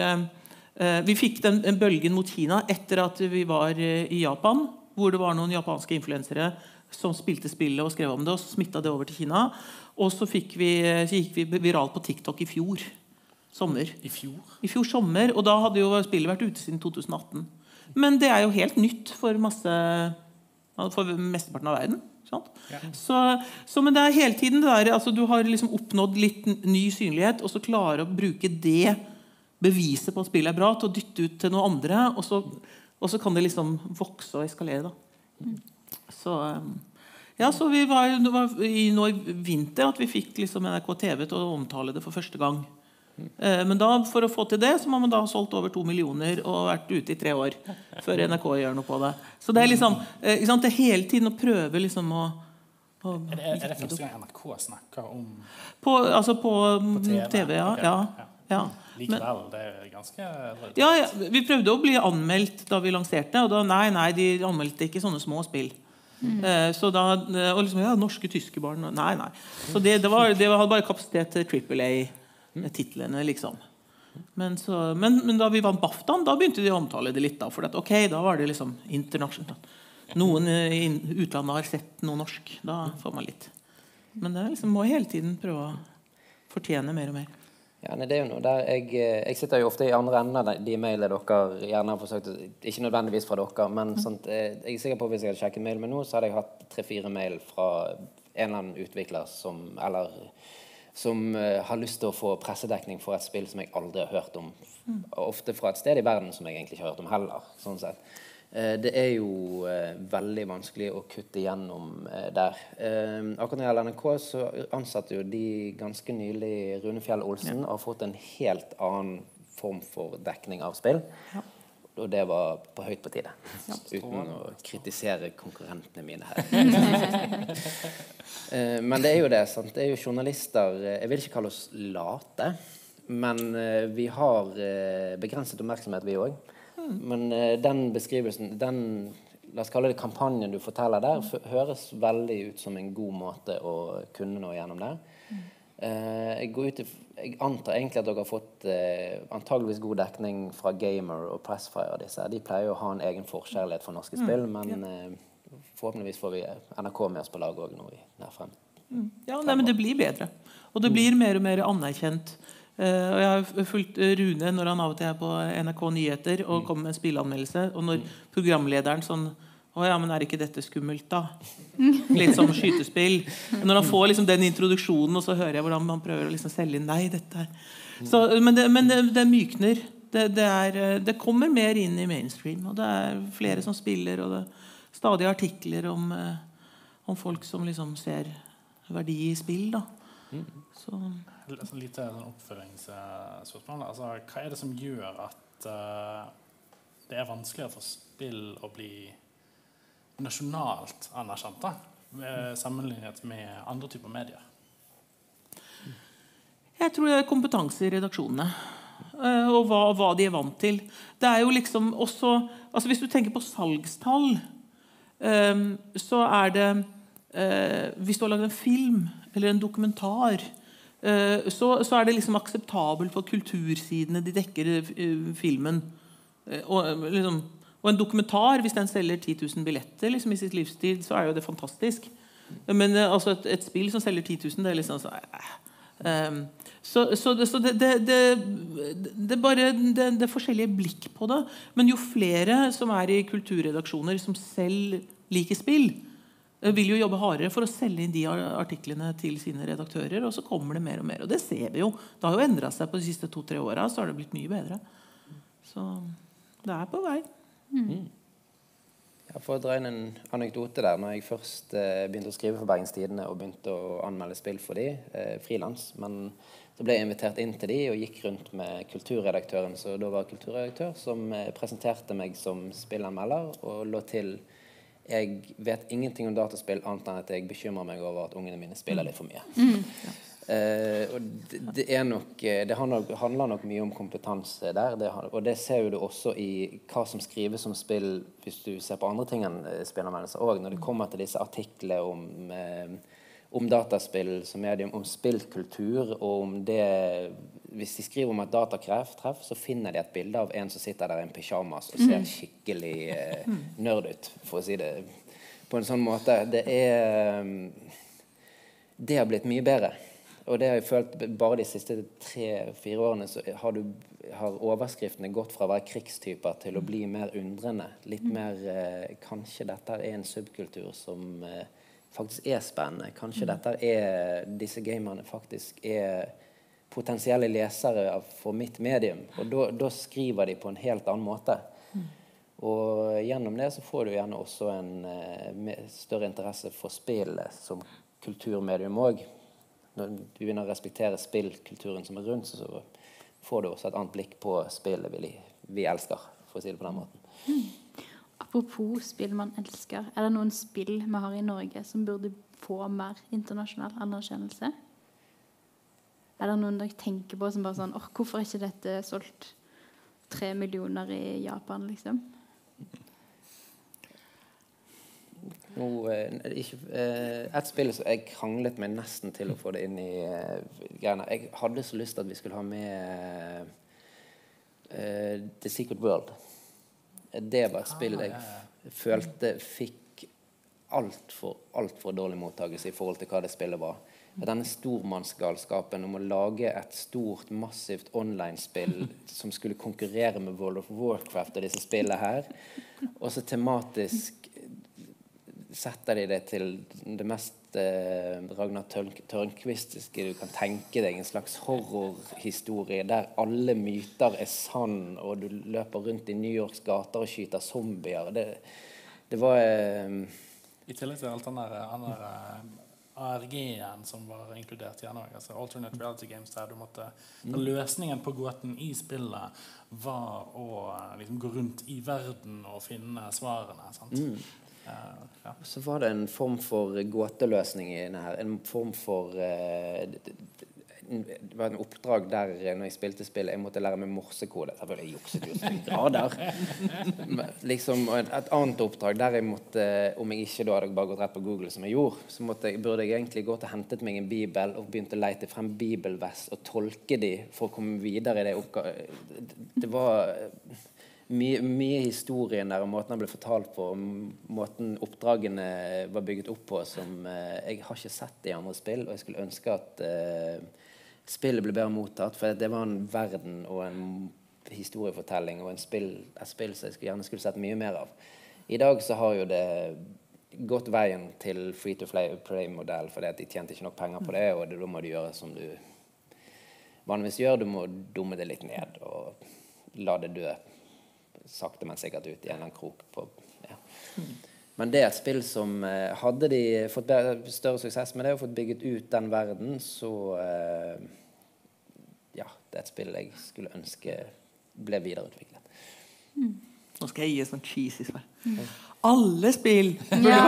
vi fikk den en bølgen mot Kina etter at vi var i Japan, hvor det var noen japanske influensere som spilte spillet og skrev om det, og så smittet det over til Kina. Og så, fikk vi, så gikk vi viralt på TikTok i fjor. Sommer. I fjor? I fjor sommer, og da hadde jo spillet vært ute siden to tusen atten. Men det er jo helt nytt for masse, for mesteparten av verden. Sant? Ja. Så, så, men det er hele tiden det der, altså du har liksom oppnådd litt ny synlighet, og så klare å bruke det beviset på at spillet er bra, til å dytte ut til noen andre, og så, og så kan det liksom vokse og eskalere da. Mm. Så, ja, så vi var, det var i, nå i vinter at vi fikk liksom N R K T V til å omtale det for første gang. Men da, for å få til det, så må man da ha solgt over to millioner og vært ute i tre år før N R K gjør noe på det. Så det er liksom, ikke sant, det er hele tiden å prøve liksom å... å er, det, er det første gang N R K snakker om... På, altså på, på T V, T V ja. Okay. ja, ja. Likevel, det er ganske... Ja, ja, vi prøvde å bli anmeldt da vi lanserte, og da, nei, nei, de anmeldte ikke sånne små spill. Mm. Så da, og liksom, ja, norske, tyske barn, nei, nei. Så det, det, var, det hadde bare kapasitet til triple A titlene liksom. Men, så, men, men da vi vant BAFTA, da begynte de å omtale det litt da, for at, ok, da var det liksom internasjonalt. Noen i utlandet har sett noe norsk, da får man litt. Men det liksom, må hele tiden prøve å fortjene mer og mer. Ja, nei, det er jo noe der. Jeg, jeg sitter jo ofte i andre enden av de mailene dere gjerne har forsøkt, ikke nødvendigvis fra dere, men mm. sånt, jeg er sikker på at hvis jeg hadde sjekket mail med nå, så hadde jeg hatt tre-fire mail fra en eller annen utvikler som, eller som uh, har lyst til å få pressedekning for et spill som jeg aldri har hørt om. Mm. Ofte fra et sted i verden som jeg egentlig ikke har hørt om heller. Sånn sett. Uh, det er jo uh, veldig vanskelig å kutte igjennom uh, der. Uh, akkurat når det gjelder N R K, så ansatte jo de ganske nylig Rune Fjell Olsen, ja. Og har fått en helt annen form for dekning av spill. Ja. og det var på høyt på tide. Uten å kritisere konkurrentene mine her. eh, men det er jo det, sant? Det er jo journalister, jeg vil ikke kalle oss late, men eh, vi har eh, begrenset oppmerksomhet vi også. Mm. Men eh, den beskrivelsen, den, la oss kalle det kampanjen du forteller der, høres veldig ut som en god måte å kunne nå gjennom det. Mm. Eh, jeg, går ut i, jeg antar egentlig at dere har fått eh, antageligvis god dekning fra Gamer og Pressfire. Disse. De pleier jo å ha en egen forskjærlighet for norske spill, mm. men eh, forhåpentligvis får vi N R K med oss på laget også nå i nær frem. Mm. Ja, nei, men det blir bedre. Og det blir mer og mer anerkjent. Uh, og jeg har fulgt Rune når han av og til er på N R K Nyheter og kommer med en spilleanmeldelse, og når programlederen sånn, å ja, men er ikke dette skummelt da? Litt som skytespill. Og når han får liksom den introduksjonen, og så hører jeg hvordan man prøver å liksom selge inn, nei, dette er... Så, men det, men det, det mykner. Det, det, er, det kommer mer inn i mainstream, og det er flere som spiller, og det er stadig artikler om, om folk som liksom ser verdi i spill da. Så... Litt sånn oppfølgingsspørsmål. Altså, hva er det som gjør at uh, det er vanskeligere for spill å bli nasjonalt anerkjent da, sammenlignet med andre typer medier? Jeg tror det er kompetanse i redaksjonene, uh, og hva, hva de er vant til. Det er jo liksom også, altså hvis du tenker på salgstall, um, så er det, uh, hvis du har laget en film eller en dokumentar, Så, så er det liksom akseptabelt for kultursidene de dekker uh, filmen uh, og, liksom, og en dokumentar, hvis den selger ti tusen billetter liksom, i sitt livstid, så er jo det fantastisk, men uh, altså et, et spill som selger ti tusen, det er liksom så, uh, um, så, så, det, så det, det, det, det, bare, det, det er forskjellige blikk på det, men jo flere som er i kulturredaksjoner som selv liker spill, vil jo jobbe hardere for å selge inn de artiklene til sine redaktører, og så kommer det mer og mer, og det ser vi jo. Det har jo endret seg på de siste to-tre årene, så har det blitt mye bedre. Så det er på vei. Mm. Jeg får dra inn en anekdote der. Når jeg først eh, begynte å skrive for Bergens Tidende og begynte å anmelde spill for de, eh, frilans, men så ble jeg invitert inn til de og gikk rundt med kulturredaktøren, så da var kulturredaktør, som eh, presenterte meg som spillanmelder, og lå til jeg vet ingenting om dataspill annet enn at jeg bekymrer meg over at ungene mine spiller litt for mye. Mm. Ja. Eh, og det, det, er nok, det handler, handler nok mye om kompetanse der, det, og det ser jo du også i hva som skrives om spill, hvis du ser på andre ting enn spillanmeldelser også, når det kommer til disse artikler om, eh, om dataspill som medium, om spillkultur, og om det, hvis de skriver om et datakreftreff, så finner de et bilde av en som sitter der i en pyjamas og ser skikkelig eh, nørd ut, for å si det på en sånn måte. Det er det har blitt mye bedre, og det har jeg følt bare de siste tre-fire årene, så har, du, har overskriftene gått fra å være krigstyper til å bli mer undrende, litt mer eh, kanskje dette er en subkultur som eh, faktisk er spennende, kanskje dette er disse gamerne faktisk er potensielle lesere for mitt medium, og da skriver de på en helt annen måte. Mm. Og gjennom det så får du gjerne også en uh, større interesse for spillet som kulturmedium også. Når du begynner å respektere spillkulturen som er rundt, så får du også et annet blikk på spillet vi, vi elsker, for å si det på den måten. Mm. Apropos spill man elsker, er det noen spill vi har i Norge som burde få mer internasjonal anerkjennelse? Er det noen dere tenker på som bare sånn, åh, hvorfor er ikke dette solgt tre millioner i Japan, liksom? Nå, eh, ikke, eh, et spill som jeg kranglet meg nesten til å få det inn i eh, greiene. Jeg hadde så lyst til at vi skulle ha med eh, The Secret World. Det var et spill jeg følte fikk alt for, alt for dårlig mottagelse i forhold til hva det spillet var. Denne stormannsgalskapen om å lage et stort, massivt online-spill som skulle konkurrere med World of Warcraft og disse spillene her, og så tematisk setter de det til det mest eh, Ragnar Tørnquistiske du kan tenke deg, en slags horrorhistorie der alle myter er sann, og du løper rundt i New Yorks gater og skyter zombier. Det, det var... Eh, I tillegg til alt den der, den der A R G-en som var inkludert igjen også, altså alternate reality games, der du måtte, der løsningen på gåten i spillet var å liksom gå rundt i verden og finne svarene, sant? Mm. Uh, ja. Så var det en form for gåteløsning i denne her, en form for uh, det var en oppdrag der når jeg spilte spillet jeg måtte lære meg morsekode. Jeg ble jukset ut som grader. Liksom, et, et annet oppdrag der jeg måtte, om jeg ikke da hadde bare gått rett på Google som jeg gjorde, så måtte jeg, burde jeg egentlig gå til og hentet meg en bibel og begynte å lete frem bibelvers og tolke de for å komme videre i det oppgaven. Det var mye, mye historien der og måten han ble fortalt på, måten oppdragene var bygget opp på som jeg har ikke sett i andre spill, og jeg skulle ønske at uh, spillet ble bedre mottatt, for det var en verden og en historiefortelling og en spill, et spill som jeg gjerne skulle sett mye mer av. I dag så har jo det gått veien til free-to-play-modell, fordi at de tjente ikke nok penger på det, og det, da må du gjøre som du vanligvis gjør, du må dumme det litt ned og la det dø sakte, men sikkert ut i en eller annen krok på, ja. Men det er et spill som eh, hadde de fått større suksess med det og fått bygget ut den verden, så eh, ja, det er et spill jeg skulle ønske ble videreutviklet. Mm. Nå skal jeg gi et sånt cheesy svar. Mm. Alle spill! Ja.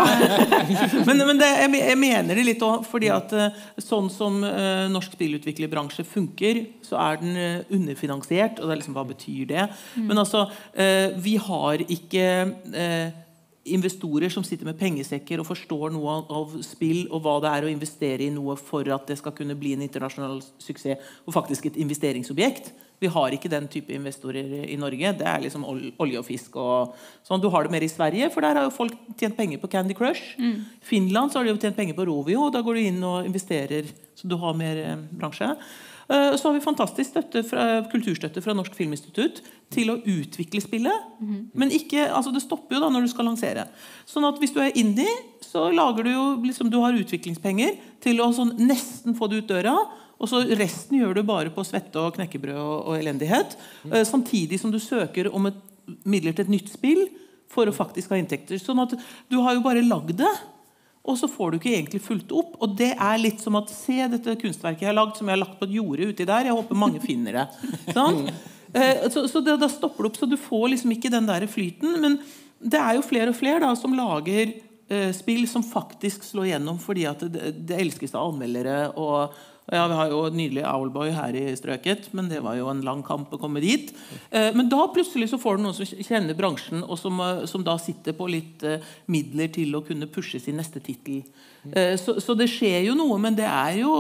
men men det, jeg, jeg mener det litt også, fordi at sånn som uh, norsk spillutviklerbransje funker, så er den uh, underfinansiert, og det er liksom, hva betyr det? Mm. Men altså, uh, vi har ikke... Uh, investorer som sitter med pengesekker og forstår noe av spill og hva det er å investere i noe for at det skal kunne bli en internasjonal suksess og faktisk et investeringsobjekt. Vi har ikke den type investorer i Norge. Det er liksom olje og fisk og sånn. Du har det mer i Sverige, for der har jo folk tjent penger på Candy Crush. Mm. Finland så har de jo tjent penger på Rovio, og da går du inn og investerer så du har mer eh, bransje. Så har vi fantastisk støtte fra, kulturstøtte fra Norsk Filminstitutt til å utvikle spillet. Mm-hmm. Men ikke, altså det stopper jo da når du skal lansere. Sånn at hvis du er indie, så lager du jo, liksom, du har utviklingspenger til å sånn nesten få det ut døra, og så resten gjør du bare på svette og knekkebrød og, og elendighet, mm. samtidig som du søker om et midler til et nytt spill for å faktisk ha inntekter. Sånn at du har jo bare lagd det, og så får du ikke egentlig fulgt opp, og det er litt som at se dette kunstverket jeg har lagd, som jeg har lagt på et jorde uti der, jeg håper mange finner det. Sånn? Eh, så så det, da stopper det opp, så du får liksom ikke den der flyten, men det er jo flere og flere da, som lager eh, spill som faktisk slår gjennom, fordi at det, det elskes av anmeldere, og ja, vi har jo nydelig Owlboy her i strøket, men det var jo en lang kamp å komme dit. Eh, men da plutselig så får du noen som kjenner bransjen, og som, som da sitter på litt eh, midler til å kunne pushe sin neste titel. Eh, så, så det skjer jo noe, men det er jo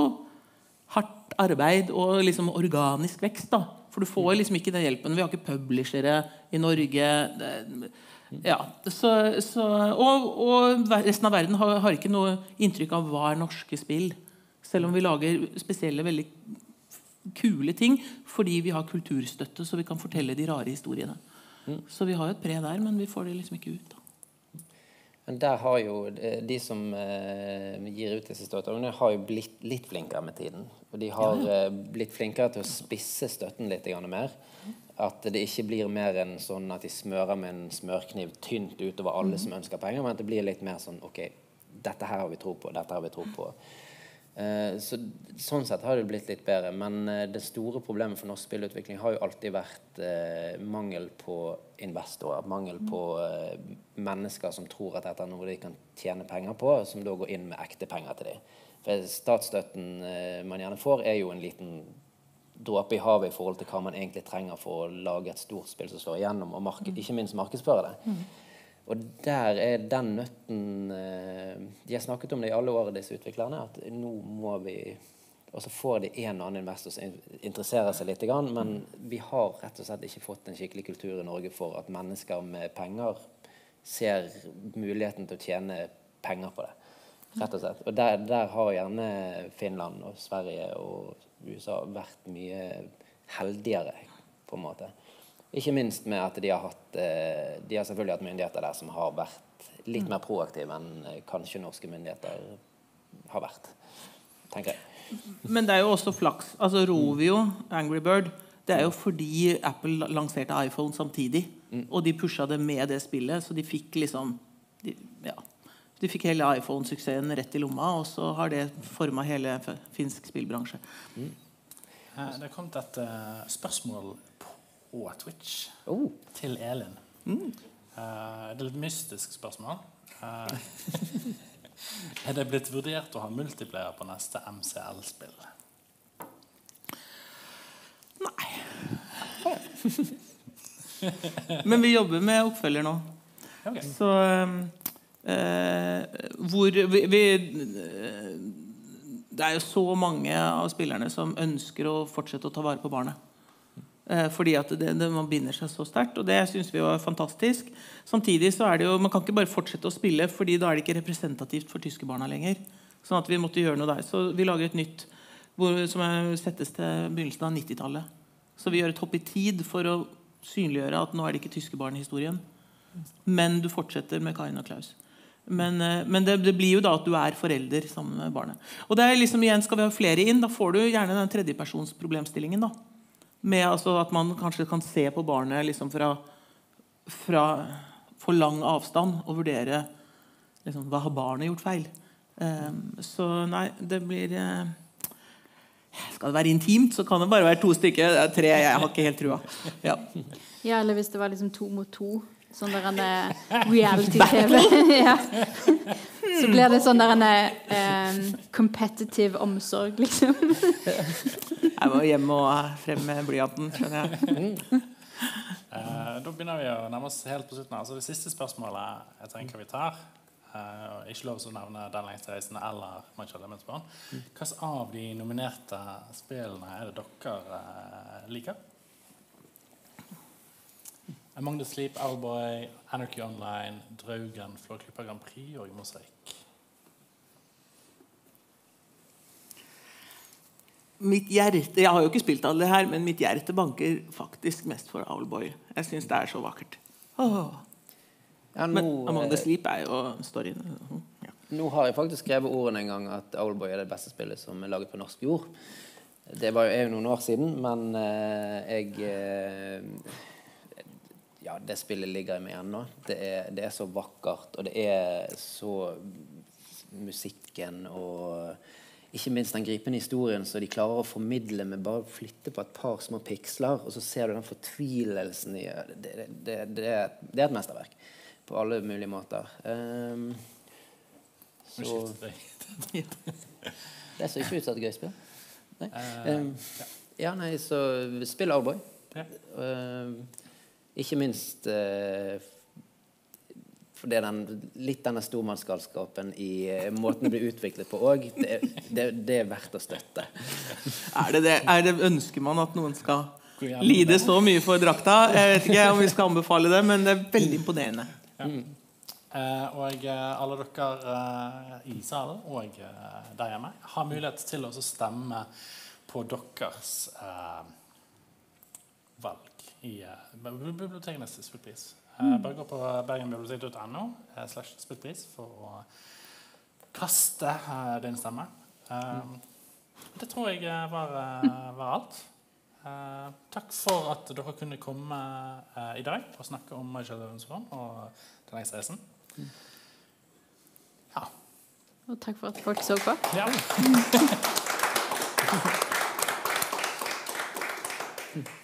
hardt arbeid og liksom organisk vekst da. For du får liksom ikke den hjelpen. Vi har ikke publishere i Norge. Det, ja, så, så, og, og resten av verden har, har ikke noe inntrykk av hva er norske spill. Selv om vi lager spesielle, veldig kule ting, fordi vi har kulturstøtte, så vi kan fortelle de rare historiene. Mm. Så vi har jo et pre der, men vi får det liksom ikke ut. Da. Men der har jo de som eh, gir ut disse støttene, har jo blitt litt flinkere med tiden. Og de har ja, ja. Eh, blitt flinkere til å spisse støtten litt mer. At det ikke blir mer enn sånn at de smører med en smørkniv tynt utover alle mm. som ønsker penger, men at det blir litt mer sånn, ok, dette her har vi tro på, dette har vi tro på. Uh, så, sånn sett har det blitt litt bedre, men uh, det store problemet for norsk spillutvikling har jo alltid vært uh, mangel på investorer, mangel på uh, mennesker som tror at dette er noe de kan tjene penger på, som da går inn med ekte penger til dem. For statsstøtten uh, man gjerne får er jo en liten dråpe i havet i forhold til hva man egentlig trenger for å lage et stort spill som slår igjennom, og marked, ikke minst markedsføre det. Mm. Og der er den nøtten, de har snakket om det i alle år, disse utviklerne, at nå må vi, og så får de en og annen investor som interesserer seg litt, men vi har rett og slett ikke fått en skikkelig kultur i Norge for at mennesker med penger ser muligheten til å tjene penger på det, rett og slett. Og der, der har gjerne Finland og Sverige og U S A vært mye heldigere, på en måte. Ikke minst med at de har hatt de har selvfølgelig hatt myndigheter der som har vært litt mer proaktive enn kanskje norske myndigheter har vært, tenker jeg. Men det er jo også flaks. Altså Rovio, Angry Bird, det er jo fordi Apple lanserte iPhone samtidig, mm. og de pushet det med det spillet, så de fikk liksom de, ja, De fikk hele iPhone-suksessen rett i lomma, og så har det formet hele finsk spillbransje. Mm. Eh, Det er kommet et eh, spørsmål på Twitch Oh. til Elin. Mm. Eh, det er litt mystisk spørsmål. Eh, er det blitt vurdert å ha multiplayer på neste M C L-spill? Men vi jobber med oppfølger nå. Ok. Så eh, hvor vi, vi eh, det er jo så mange av spillerne som ønsker å fortsette å ta vare på barnet. Eh, fordi at det, det, man binder seg så sterkt, og det synes vi var fantastisk. Samtidig så er det jo, man kan ikke bare fortsette å spille, fordi da er det ikke representativt for tyske barna lenger. Sånn at vi måtte gjøre noe der. Så vi lager et nytt hvor, som er, settes til begynnelsen av nittitallet. Så vi gjør et hopp i tid for å synliggjøre at nå er det ikke tyske barn i historien. Men du fortsetter med Karin og Klaus. Men, men det, det blir jo da at du er forelder sammen med barnet. Og det er liksom igjen, skal vi ha flere inn, da får du gjerne den tredjepersons problemstillingen da. Med altså at man kanskje kan se på barnet liksom fra, fra for lang avstand og vurdere liksom, hva har barnet gjort feil. Um, så nei, det blir uh, skal det være intimt, så kan det bare være to stykker. Det er tre, jeg har ikke helt trua. Ja, Ja, eller hvis det var liksom to mot to. Sånn der en reality-tv. Ja. Så blir det sånn der en eh, competitive omsorg, liksom. jeg må hjem og frem med blyanten, skjønner jeg. Eh, da begynner vi å nærme oss helt på slutten. Altså, det siste spørsmålet jeg tenker vi tar, eh, ikke lov å nevne Den lengste reisen eller My Child Lemons Barn. Hva av de nominerte spillene er det dere eh, liker? Among the Sleep, Owlboy, Anarchy Online, Draugen, Flåklypa Grand Prix og Mosaikk. Mitt hjerte, jeg har jo ikke spilt alle det her, men mitt hjerte banker faktisk mest for Owlboy. Jeg synes det er så vakkert. Åh. Ja, nå, Men Among the Sleep er jo storyen. Ja. nå har jeg faktisk skrevet ordene en gang at Owlboy er det beste spillet som er laget på norsk jord. Det var jo, er jo noen år siden, men eh, jeg eh, ja, det spillet ligger i meg ennå. Det er, det er så vakkert, og det er så musikken og ikke minst den gripende historien så de klarer å formidle med bare å flytte på et par små piksler, og så ser du den fortvilelsen i det. Det, det, det, er, det er et mesterverk på alle mulige måter. Um, så det ser ikke ut som et gøy spill. Nei. Um, ja, nei, så spill Owlboy. Ja. Um, Ikke minst eh, for det er den, litt denne stormannsgalskapen i eh, måten det blir utviklet på også. Det, det, det er verdt å støtte. Er det det? Er det ønsker man at noen skal lide så mye for drakta? Jeg vet ikke om vi skal anbefale det, men det er veldig imponerende. Ja. Mm. Eh, og eh, alle dere eh, i salen og eh, der hjemme har mulighet til å stemme på deres eh, valg i uh, bibliotekenes spillpris. Uh, bare gå på bergenbibliotek punktum no uh, slash spillpris for å kaste uh, din stemme. Uh, det tror jeg var, uh, var alt. Uh, takk for at dere kunne komme uh, i dag og snakke om My Child Lemons Barn og Den lengste reisen. Ja. Og takk for at folk så på. Ja.